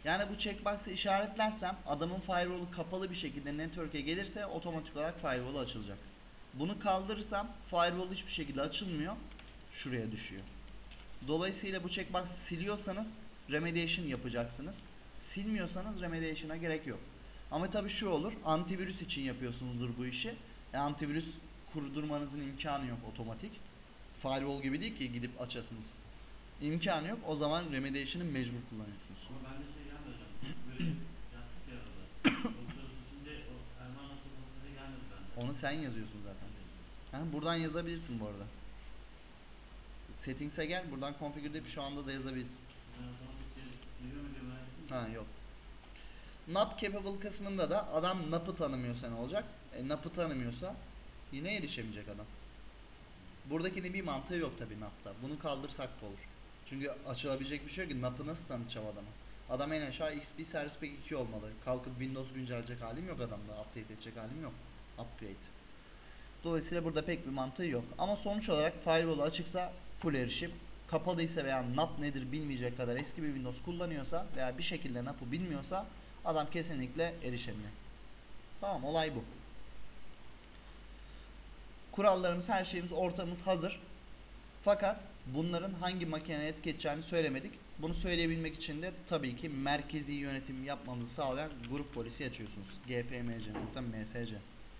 S1: Yani bu checkbox'ı işaretlersem adamın firewall'u kapalı bir şekilde network'e gelirse otomatik olarak firewall'u açılacak. Bunu kaldırırsam firewall hiçbir şekilde açılmıyor. Şuraya düşüyor. Dolayısıyla bu checkbox'ı siliyorsanız remediation yapacaksınız. Silmiyorsanız remediation'a gerek yok. Ama tabi şu olur, antivirüs için yapıyorsunuzdur bu işi. Antivirüs kurdurmanızın imkanı yok otomatik. Firewall gibi değil ki gidip açasınız. İmkanı yok. O zaman remediation'ı mecbur kullanıyorsunuz.
S2: Ama ben de şey gelmedi hocam. Böyle yaptık ya arada. Yoksa içinde o Erman nasıl olsa gelmedi bende.
S1: Onu sen yazıyorsun zaten. Ha, buradan yazabilirsin bu arada. Settings'e gel. Buradan configure deyip şu anda da yazabilirsin.
S2: Ben o zaman bir kere geliyor mu diye merak ettim.
S1: Ha yok. NAP capable kısmında da adam NAP'ı tanımıyorsa ne olacak? NAP'ı tanımıyorsa yine erişemeyecek adam. Buradakinin bir mantığı yok tabi NAP'ta. Bunu kaldırsak da olur. Çünkü açılabilecek bir şey yok ki NAP'ı nasıl tanıtacağım adama? Adam en aşağı XP Service Pack 2 olmalı. Kalkıp Windows güncelleyecek halim yok adamda. Update edecek halim yok. Upgrade. Dolayısıyla burada pek bir mantığı yok. Ama sonuç olarak firewall açıksa full erişim. Kapalıysa veya NAP nedir bilmeyecek kadar eski bir Windows kullanıyorsa veya bir şekilde NAP'ı bilmiyorsa adam kesinlikle erişemiyor. Tamam, olay bu. Kurallarımız, her şeyimiz, ortamımız hazır. Fakat bunların hangi makineye etki edeceğini söylemedik. Bunu söyleyebilmek için de tabii ki merkezi yönetim yapmamızı sağlayan grup polisi açıyorsunuz. gpmc.msc.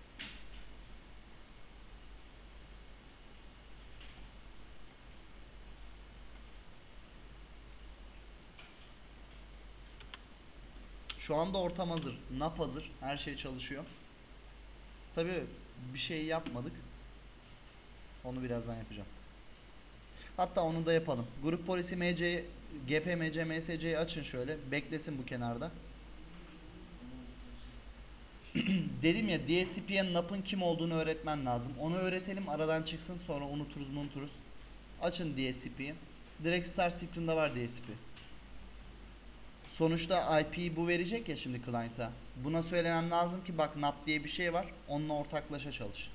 S1: Şu anda ortam hazır. NAP hazır. Her şey çalışıyor. Tabii bir şey yapmadık. Onu birazdan yapacağım. Hatta onu da yapalım. Grup polisi MC, GPMC, MSC'yi açın şöyle. Beklesin bu kenarda. Dedim ya, DSCP'ye NAP'ın kim olduğunu öğretmen lazım. Onu öğretelim, aradan çıksın, sonra unuturuz. Açın DSCP'yi. Direkt Start Screen'de var DSCP. Sonuçta IP'yi bu verecek ya şimdi client'a. Buna söylemem lazım ki bak NAP diye bir şey var. Onunla ortaklaşa çalış.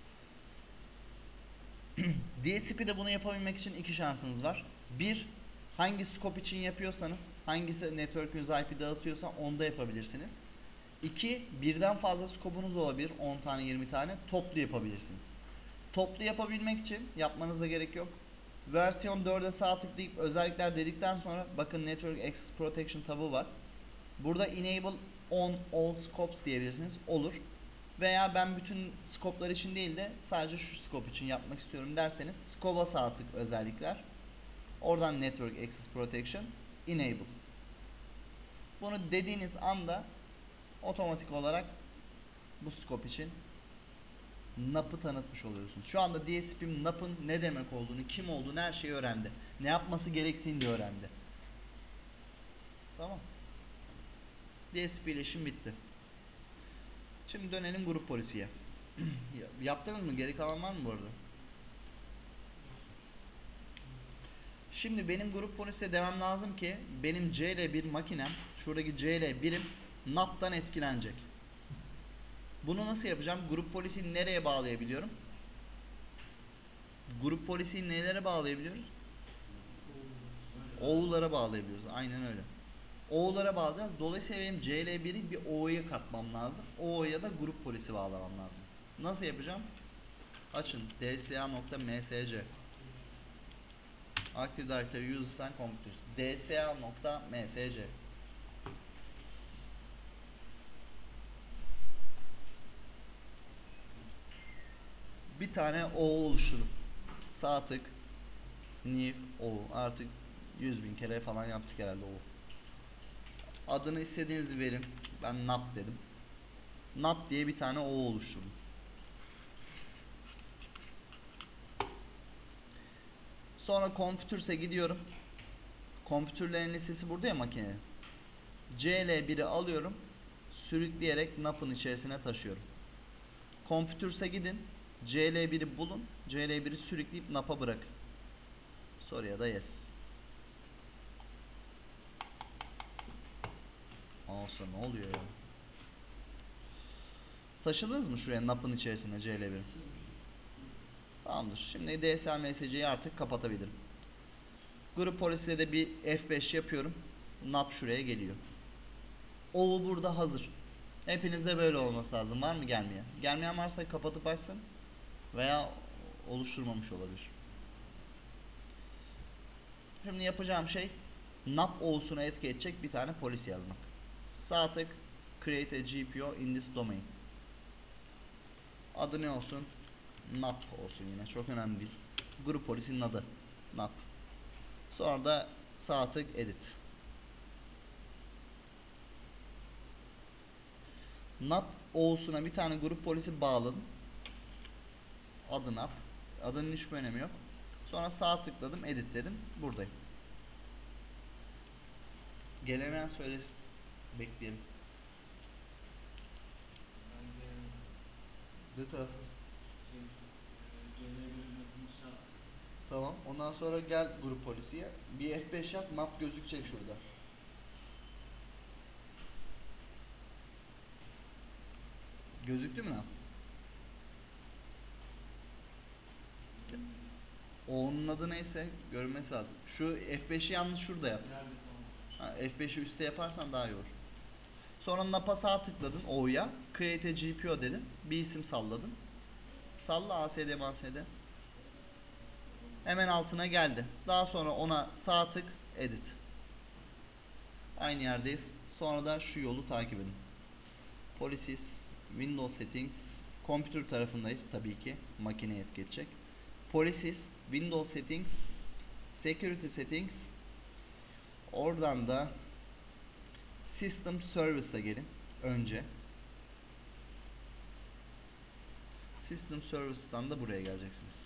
S1: DSCP'de bunu yapabilmek için iki şansınız var. Bir, hangi scope için yapıyorsanız, hangisi network'ünüz IP dağıtıyorsa onda yapabilirsiniz. İki, birden fazla scope'unuz olabilir. 10 tane 20 tane toplu yapabilirsiniz. Toplu yapabilmek için yapmanıza gerek yok. Versiyon 4'e sağ tıklayıp özellikler dedikten sonra bakın Network Access Protection tabı var. Burada Enable on all scopes diyebilirsiniz. Olur. Veya ben bütün scope'lar için değil de sadece şu scope için yapmak istiyorum derseniz scope'a sağ tık özellikler. Oradan Network Access Protection Enable. Bunu dediğiniz anda otomatik olarak bu scope için NAP'ı tanıtmış oluyorsunuz. Şu anda DSP'm NAP'ın ne demek olduğunu, kim olduğunu, her şeyi öğrendi. Ne yapması gerektiğini de öğrendi. Tamam. DSP ile işim bitti. Şimdi dönelim grup polisiye. Yaptınız mı? Geri kalan var mı bu arada? Şimdi benim grup polisiye demem lazım ki benim CL1 makinem, şuradaki CL1'im NAP'tan etkilenecek. Bunu nasıl yapacağım? Grup polisiyi nereye bağlayabiliyorum? Grup polisiyi nelere bağlayabiliyoruz? O'lara bağlayabiliyoruz. Aynen öyle. O'lara bağlayacağız. Dolayısıyla benim CL1'i bir O'ya katmam lazım. O'ya da grup polisi bağlamam lazım. Nasıl yapacağım? Açın. dsa.msc Active Directory Users and Computers. dsa.msc Bir tane O oluşturup sağ tık new O, artık 100.000 kere falan yaptık herhalde O. Adını istediğinizi verin. Ben NAP dedim. NAP diye bir tane O oluşturdum. Sonra Computers'e gidiyorum. Kompütürlerin listesi burada ya makinenin. CL1'i alıyorum. Sürükleyerek NAP'ın içerisine taşıyorum. Computers'e gidin. CL1'i bulun. CL1'i sürükleyip NAP'a bırakın. Soruya da yes. Olsa ne oluyor ya? Taşıdınız mı şuraya NAP'ın içerisine CL1'i? Tamamdır. Şimdi DSL-MSC'yi artık kapatabilirim. Grup polisiyle de bir F5 yapıyorum. NAP şuraya geliyor. O burada hazır. Hepinizde böyle olması lazım. Var mı gelmeyen? Gelmeyen varsa kapatıp açsın veya oluşturmamış olabilir. Şimdi yapacağım şey NAP olsuna etki edecek bir tane polis yazmak. Sağ tık create a GPO in this domain. Adı ne olsun? NAP olsun yine. Çok önemli değil. Grup polisinin adı. NAP. Sonra da sağ tık edit. NAP olsuna bir tane grup polisi bağladım. Adı NAP. Adının hiçbir önemi yok. Sonra sağ tıkladım, edit dedim. Buradayım. Gelemeyen söylesin. Bekleyelim. Ne taraf? Tamam. Ondan sonra gel grup polisiye. Bir F5 yap. NAP gözükecek şurada. Gözüktü mü NAP? O onun adı neyse görmesi lazım. Şu F5'i yalnız şurada yap. Ha, F5'i üstte yaparsan daha iyi olur. Sonra NAP'a sağ tıkladın O'ya. Create a GPO dedin. Bir isim salladın. Salla ASD MASD. Hemen altına geldi. Daha sonra ona sağ tık edit. Aynı yerdeyiz. Sonra da şu yolu takip edin. Policies, Windows Settings, Computer tarafındayız tabii ki. Makineye etki edecek. Policies, Windows Settings, Security Settings. Oradan da System Service'a gelin önce. System Service'dan da buraya geleceksiniz.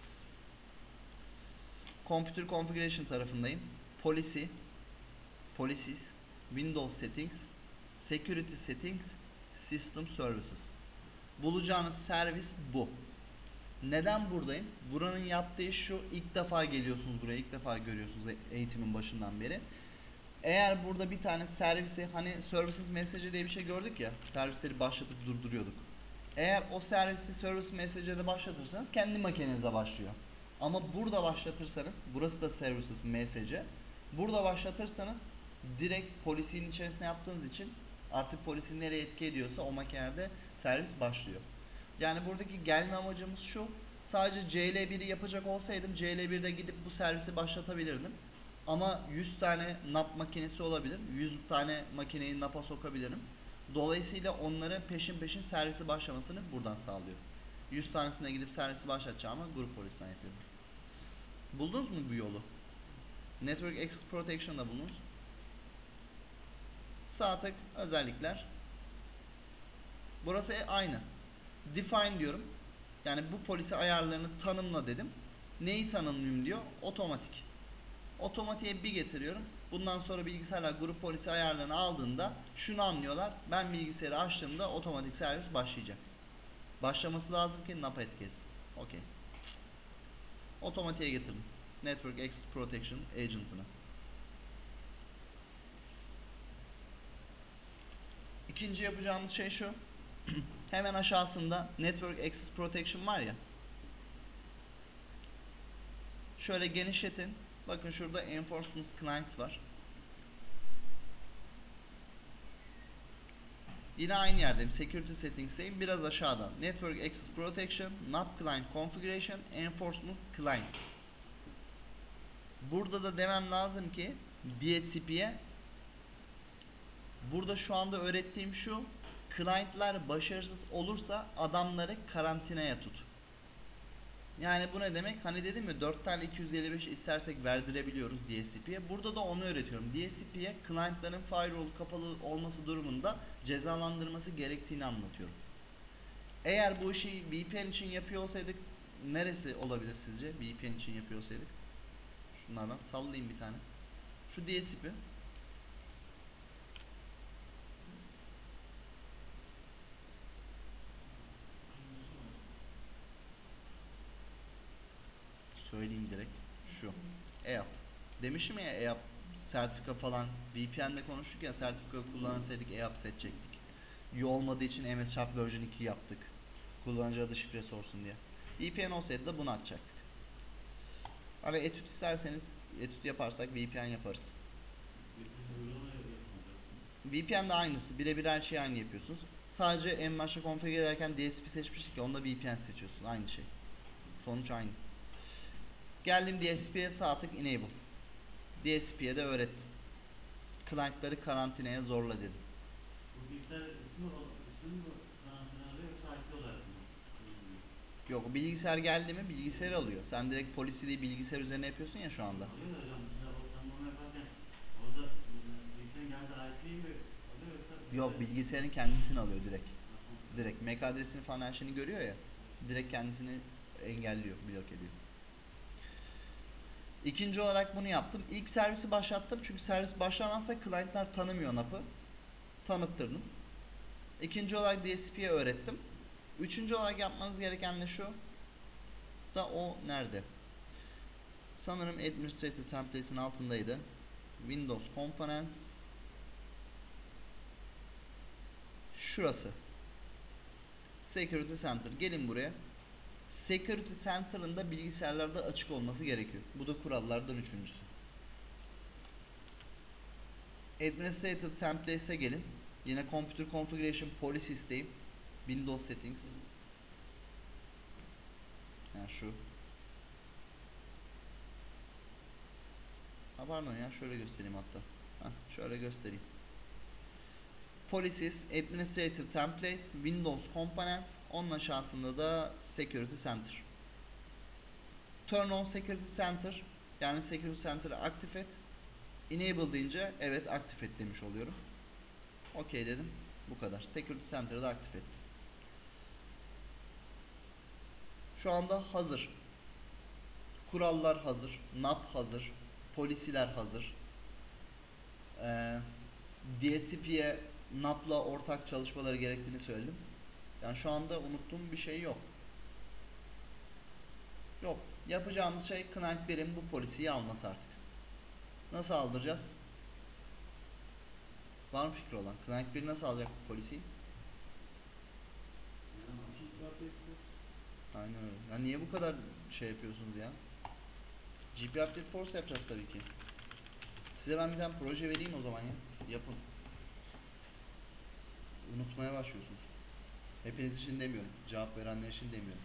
S1: Computer Configuration tarafındayım. Policies, Windows Settings, Security Settings, System Services. Bulacağınız servis bu. Neden buradayım? Buranın yaptığı iş şu: ilk defa geliyorsunuz buraya, ilk defa görüyorsunuz eğitimin başından beri. Eğer burada bir tane servisi, hani services message diye bir şey gördük ya, servisleri başlatıp durduruyorduk. Eğer o servisi service message'e başlatırsanız kendi makinenizde başlıyor. Ama burada başlatırsanız, burası da services message. Burada başlatırsanız direkt polisin içerisine yaptığınız için artık polisin nereye etki ediyorsa o makinede servis başlıyor. Yani buradaki gelme amacımız şu: sadece CL1'i yapacak olsaydım CL1'de gidip bu servisi başlatabilirdim. Ama 100 tane NAP makinesi olabilir. 100 tane makineyi NAP'a sokabilirim. Dolayısıyla onların peşin peşin servisi başlamasını buradan sağlıyor. 100 tanesine gidip servisi başlatacağıma grup polisten yapıyorum. Buldunuz mu bu yolu? Network Access Protection'da buldunuz. Sağ tık özellikler. Burası aynı. Define diyorum. Yani bu polisi ayarlarını tanımla dedim. Neyi tanımlayayım diyor? Otomatik. Otomatiğe bir getiriyorum. Bundan sonra bilgisayarlar grup polisi ayarlarını aldığında şunu anlıyorlar: ben bilgisayarı açtığımda otomatik servis başlayacak. Başlaması lazım ki NAP etkisi. Okey. Otomatiğe getirdim. Network Access Protection Agent'ını. İkinci yapacağımız şey şu. Hemen aşağısında Network Access Protection var ya. Şöyle genişletin. Bakın şurada Enforcement Clients var. Yine aynı yerdeyim. Security Settings'teyim. Biraz aşağıda. Network Access Protection, NAP Client Configuration, Enforcement Clients. Burada da demem lazım ki DHCP'ye, burada şu anda öğrettiğim şu: client'lar başarısız olursa adamları karantinaya tut. Yani bu ne demek? Hani dedim ya, 4 tane 255 istersek verdirebiliyoruz DHCP'ye. Burada da onu öğretiyorum. DHCP'ye client'ların firewall kapalı olması durumunda cezalandırması gerektiğini anlatıyorum. Eğer bu işi VPN için yapıyor olsaydık neresi olabilir sizce? VPN için yapıyor olsaydık. Şunlardan sallayayım bir tane. Şu DHCP. Söyleyeyim direkt. Şu. EAP. Demişim ya, EAP sertifika falan. VPN'de konuştuk ya, sertifika kullansaydık EAP seçecektik. İyi olmadığı için MS Sharp version 2 yaptık. Kullanıcı adı şifresi olsun diye. VPN olsaydı da bunu açacaktık. Hani etüt isterseniz etüt yaparsak VPN yaparız. VPN de aynısı. Birebir her şeyi aynı yapıyorsunuz. Sadece en başta configure ederken DSP seçmiştik ki onda VPN seçiyorsun. Aynı şey. Sonuç aynı. Geldim DSP'ye sağ tık enable. DSP'ye de öğrettim. Client'ları karantinaya zorla dedim.
S2: Bu bilgisayar ismi mi karantina alıyor yoksa IP olarak mı? Bilmiyorum.
S1: Yok, bilgisayar geldi mi bilgisayar alıyor. Sen direkt polisi değil bilgisayar üzerine yapıyorsun ya şu anda.
S2: Alıyor da hocam mesela o tanımlama yaparken orada bilgisayarın geldiği IP'yi mi alıyor yoksa
S1: Yok, bilgisayarın kendisini alıyor direkt. Direkt MAC adresini falan her şeyini görüyor ya. Direkt kendisini engelliyor, blok ediyor. İkinci olarak bunu yaptım. İlk servisi başlattım çünkü servis başlamazsa client'lar tanımıyor NAP'ı. Tanıttırdım. İkinci olarak DSP'ye öğrettim. Üçüncü olarak yapmanız gereken de şu. Da o nerede? Sanırım Administrative Templates'in altındaydı. Windows Components. Şurası. Security Center. Gelin buraya. Security Center'ın da bilgisayarlarda açık olması gerekiyor. Bu da kurallardan üçüncüsü. Administrative Templates'e gelin. Yine Computer Configuration Polices'teyim. Windows Settings. Yani şu. Ha pardon ya, şöyle göstereyim hatta. Şöyle göstereyim. Policies, Administrative Templates, Windows Components, onun aşağısında da Security Center. Turn on Security Center, yani Security Center'ı aktif et. Enable deyince evet aktif et demiş oluyorum. OK dedim. Bu kadar. Security Center'ı da aktif ettim. Şu anda hazır. Kurallar hazır. NAP hazır. Polisiler hazır. DSP'ye NAP'la ortak çalışmaları gerektiğini söyledim. Yani şu anda unuttuğum bir şey yok. Yok. Yapacağımız şey Client 1'in bu polisiyi alması artık. Nasıl aldıracağız? Var mı fikri olan? Client 1 nasıl alacak bu polisiyi? Aynen öyle. Ya niye bu kadar şey yapıyorsunuz ya? GP Update Force yapacağız tabii ki. Size ben bir tane proje vereyim o zaman ya. Yapın. Unutmaya başlıyorsunuz. Hepiniz için demiyorum. Cevap verenler için demiyorum.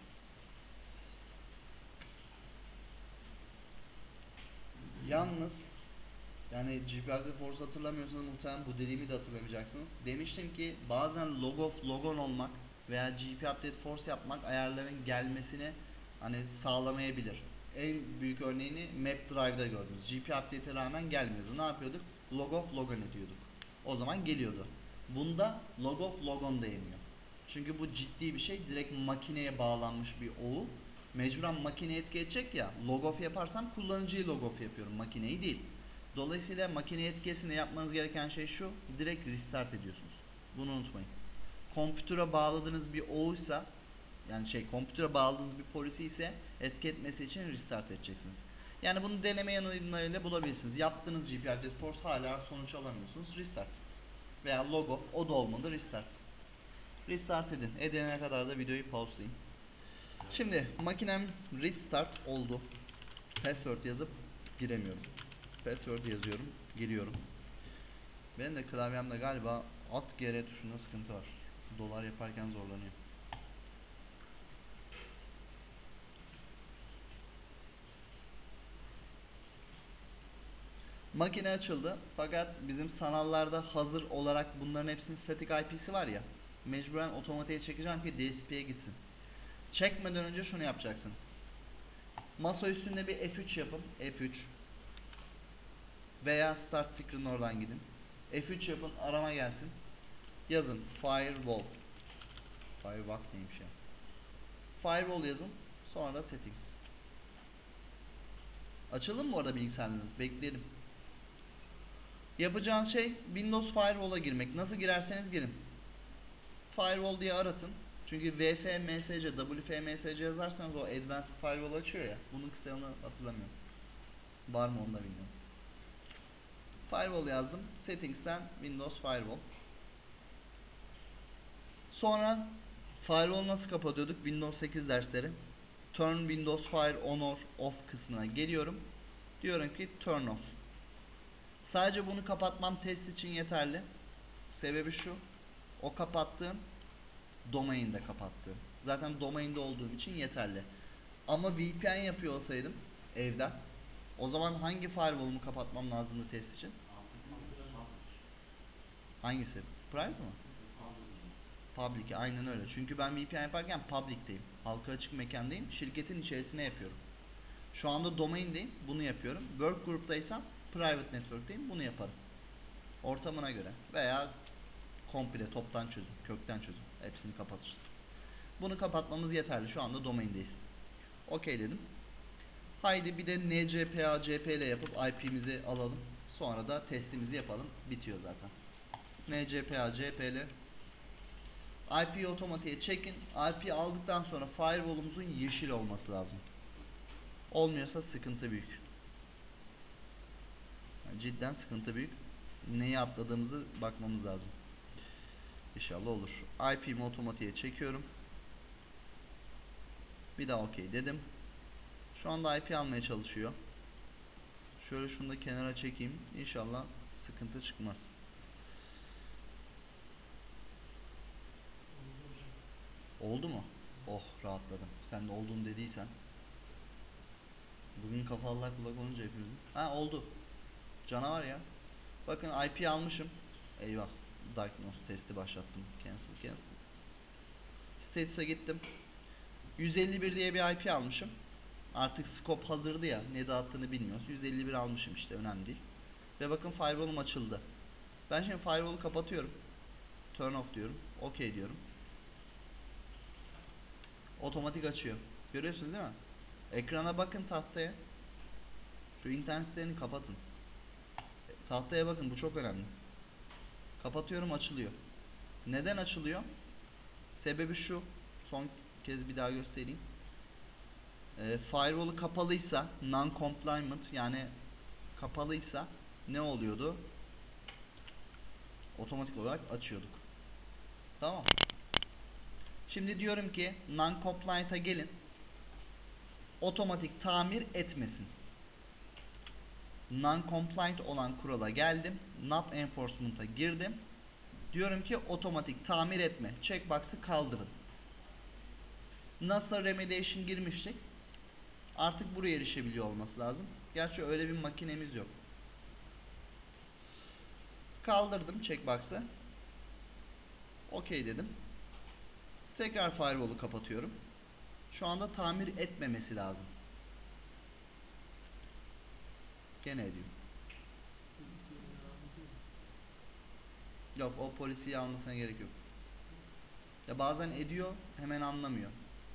S1: Yalnız yani GP Update Force hatırlamıyorsanız muhtemelen bu dediğimi de hatırlamayacaksınız. Demiştim ki bazen log off log on olmak veya GP Update Force yapmak ayarların gelmesini hani sağlamayabilir. En büyük örneğini Map Drive'da gördünüz. GP Update'e rağmen gelmiyordu. Ne yapıyorduk? Log off log on ediyorduk. O zaman geliyordu. Bunda log off log on değmiyor. Çünkü bu ciddi bir şey. Direkt makineye bağlanmış bir oğu. Mecburen makine etki edecek ya. Log off yaparsam kullanıcıyı log off yapıyorum. Makineyi değil. Dolayısıyla makine etkisini yapmanız gereken şey şu. Direkt restart ediyorsunuz. Bunu unutmayın. Kompütöre bağladığınız bir oğuysa yani kompütöre bağladığınız bir polisi ise etki etmesi için restart edeceksiniz. Yani bunu deneme yanılmayla bulabilirsiniz. Yaptığınız GP Update Force hala sonuç alamıyorsunuz. Restart. Veya log off, o da olmadı, restart. Restart edin. Edene kadar da videoyu pauselayayım. Şimdi makinem restart oldu. Password yazıp giremiyorum. Password yazıyorum, giriyorum. Benim de klavyemde galiba Alt GR tuşunda sıkıntı var. Dolar yaparken zorlanıyor. Makine açıldı. Fakat bizim sanallarda hazır olarak bunların hepsinin static IP'si var ya. Mecburen otomatiğe çekeceğim ki DSP'ye gitsin. Çekmeden önce şunu yapacaksınız. Masa üstünde bir F3 yapın. F3 veya Start Screen oradan gidin. F3 yapın, arama gelsin. Yazın Firewall. Firewall neymiş ya? Firewall yazın. Sonra da Settings. Açalım mı orada bilgisayarınız? Bekleyelim. Yapacağınız şey Windows Firewall'a girmek. Nasıl girerseniz girin. Firewall diye aratın. Çünkü VFMSC, WFMSC yazarsanız o Advanced Firewall açıyor ya. Bunun kısalığını hatırlamıyorum. Var mı onu da bilmiyorum. Firewall yazdım. Settings'ten Windows Firewall. Sonra Firewall nasıl kapatıyorduk? Windows 8 dersleri. Turn Windows Fire on or off kısmına geliyorum. Diyorum ki turn off. Sadece bunu kapatmam test için yeterli. Sebebi şu. O kapattığım domaini de kapattığım. Zaten domainde olduğum için yeterli. Ama VPN yapıyor olsaydım evden, o zaman hangi firewall'umu kapatmam lazımdı test için? Hangisi? Private mı? Public, aynen öyle. Çünkü ben VPN yaparken public'teyim. Halka açık mekandayım. Şirketin içerisine yapıyorum. Şu anda domaindeyim. Bunu yapıyorum. Work group'taysam private network'teyim. Bunu yaparım. Ortamına göre. Veya komple toptan çözüm. Kökten çözüm. Hepsini kapatırız. Bunu kapatmamız yeterli. Şu anda domaindeyiz. Okey dedim. Haydi bir de NCPA CP ile yapıp IP'mizi alalım. Sonra da testimizi yapalım. Bitiyor zaten. NCPA CP ile IP'yi otomatiğe çekin. IP aldıktan sonra firewall'umuzun yeşil olması lazım. Olmuyorsa sıkıntı büyük. Yani cidden sıkıntı büyük. Neyi atladığımızı bakmamız lazım. İnşallah olur. IP'mi otomatiğe çekiyorum. Bir daha okey dedim. Şu anda IP almaya çalışıyor. Şöyle şunu da kenara çekeyim. İnşallah sıkıntı çıkmaz. Oldu mu? Oh, rahatladım. Sen de olduğunu dediysen. Bugün kafa allak bullak olunca hepimizin. Ha, oldu. Canavar ya. Bakın IP almışım. Eyvah. Diagnose testi başlattım. Cancel. Status'a gittim. 151 diye bir IP almışım. Artık scope hazırdı ya. Ne dağıttığını bilmiyoruz. 151 almışım işte. Önemli değil. Ve bakın firewall'um açıldı. Ben şimdi firewall'u kapatıyorum. Turn off diyorum. OK diyorum. Otomatik açıyor. Görüyorsunuz değil mi? Ekrana bakın, tahtaya. Şu internet sitelerini kapatın. Tahtaya bakın, bu çok önemli. Kapatıyorum, açılıyor. Neden açılıyor? Sebebi şu. Son kez bir daha göstereyim. Firewall'u kapalıysa, non-compliant, yani kapalıysa ne oluyordu? Otomatik olarak açıyorduk. Tamam. Şimdi diyorum ki non-compliant'a gelin. Otomatik tamir etmesin. Non-compliant olan kurala geldim. NAP enforcement'a girdim. Diyorum ki otomatik tamir etme. Checkbox'ı kaldırın. NASA remediation girmiştik. Artık buraya erişebiliyor olması lazım. Gerçi öyle bir makinemiz yok. Kaldırdım checkbox'ı. OK dedim. Tekrar firewall'u kapatıyorum. Şu anda tamir etmemesi lazım. Gene ediyor. Yok, o polisiyi almasına gerek yok. Ya bazen ediyor, hemen anlamıyor.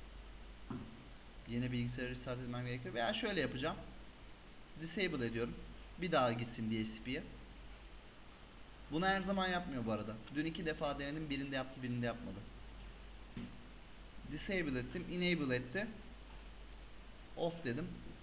S1: Yeni bilgisayarı restart etmem gerekiyor. Veya şöyle yapacağım. Disable ediyorum. Bir daha gitsin DSP'ye. Bunu her zaman yapmıyor bu arada. Dün 2 defa denedim. Birinde yaptı, birinde yapmadı. Disable ettim. Enable etti. Off dedim.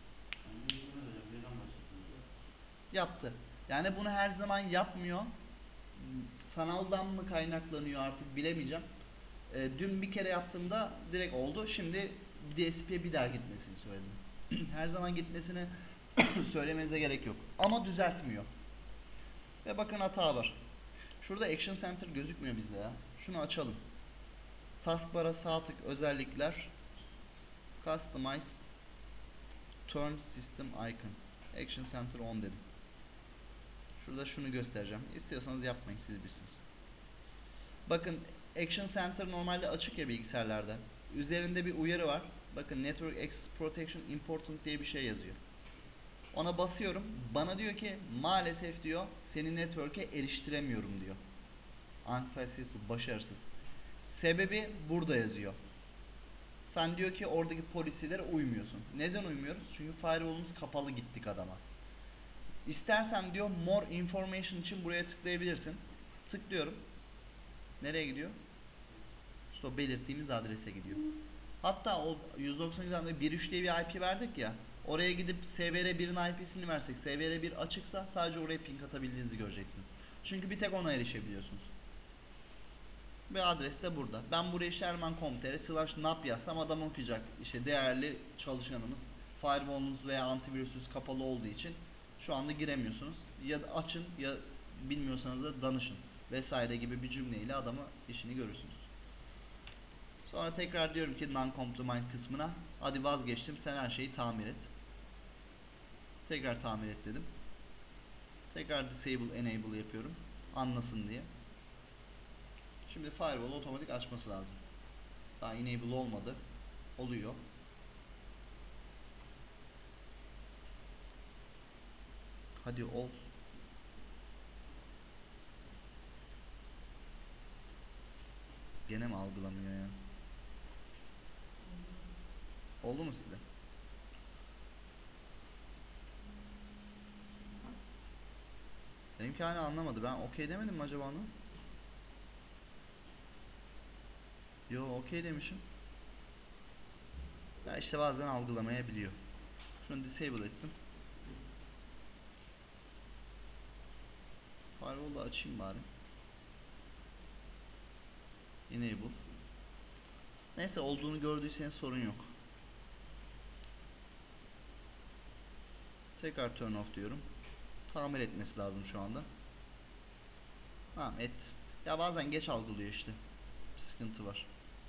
S1: Yaptı. Yani bunu her zaman yapmıyor. Sanaldan mı kaynaklanıyor artık bilemeyeceğim. Dün bir kere yaptığımda direkt oldu. Şimdi DSP'ye bir daha gitmesini söyledim. Her zaman gitmesini söylemenize gerek yok. Ama düzeltmiyor. Ve bakın hata var. Şurada Action Center gözükmüyor bizde ya. Şunu açalım. Taskbar'a sağ tık, özellikler, Customize Turn System Icon. Action Center on dedim. Şurada şunu göstereceğim. İstiyorsanız yapmayın, siz bilirsiniz. Bakın Action Center normalde açık ya bilgisayarlarda. Üzerinde bir uyarı var. Bakın Network Access Protection Important diye bir şey yazıyor. Ona basıyorum. Bana diyor ki maalesef diyor seni network'e eriştiremiyorum diyor. Unsuccessful, başarısız. Sebebi burada yazıyor. Sen diyor ki oradaki polisilere uymuyorsun. Neden uymuyoruz? Çünkü firewall'umuz kapalı, gittik adama. İstersen diyor more information için buraya tıklayabilirsin. Tıklıyorum. Nereye gidiyor? İşte o belirttiğimiz adrese gidiyor. Hatta o 192'den 1.3 diye bir IP verdik ya. Oraya gidip SVR1'in IP'sini versek, SVR1 açıksa sadece oraya ping atabildiğinizi göreceksiniz. Çünkü bir tek ona erişebiliyorsunuz. Ve adres de burada. Ben buraya sherman.com/nap yazsam adam okuyacak. İşte değerli çalışanımız, firewall'unuz veya antivirüsünüz kapalı olduğu için şu anda giremiyorsunuz. Ya da açın, ya bilmiyorsanız da danışın. vesaire gibi bir cümleyle adamı işini görürsünüz. Sonra tekrar diyorum ki non-compliant kısmına hadi vazgeçtim, sen her şeyi tamir et. Tekrar tamir et dedim. Tekrar disable enable yapıyorum anlasın diye. Şimdi firewall otomatik açması lazım. Daha enable olmadı. Oluyor. Hadi ol. Gene mi algılamıyor ya? Oldu mu size? Benimki hala anlamadı. Ben okey demedim mi acaba onu? Yo okey demişim. Ya işte bazen algılamayabiliyor. Şunu disable ettim. Firewall'u açayım bari. Enable. Neyse olduğunu gördüyseniz sorun yok. Tekrar turn off diyorum. Tamir etmesi lazım şu anda. Tamam et. Ya bazen geç algılıyor işte. Bir sıkıntı var.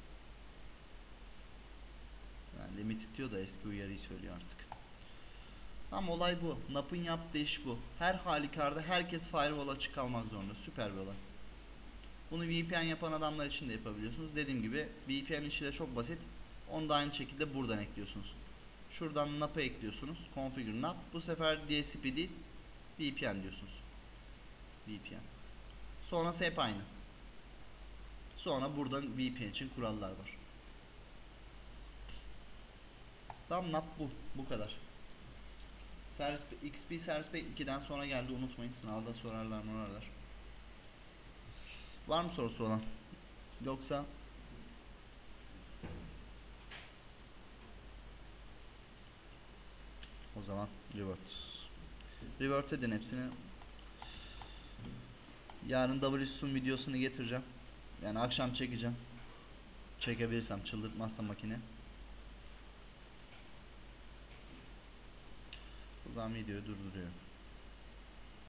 S1: Yani limit diyor da eski uyarıyı söylüyor artık. Tam olay bu. NAP'ın yaptığı iş bu. Her halükarda herkes firewall açık kalmak zorunda. Süper bir olay. Bunu VPN yapan adamlar için de yapabiliyorsunuz. Dediğim gibi VPN işi de çok basit. Onu da aynı şekilde buradan ekliyorsunuz. Şuradan NAP'ı ekliyorsunuz. Configure NAP. Bu sefer DSP değil VPN diyorsunuz. VPN. Sonrası hep aynı. Sonra buradan VPN için kurallar var. Tam NAP bu. Bu kadar. XP Service Pack 2'den sonra geldi, unutmayın. Sınavda sorarlar. Var mı sorusu olan? Yoksa o zaman revert. Revert edin hepsini. Yarın WSUN videosunu getireceğim. Yani akşam çekeceğim. Çekebilirsem, çıldırtmazsam makine. O zaman videoyu durduruyorum.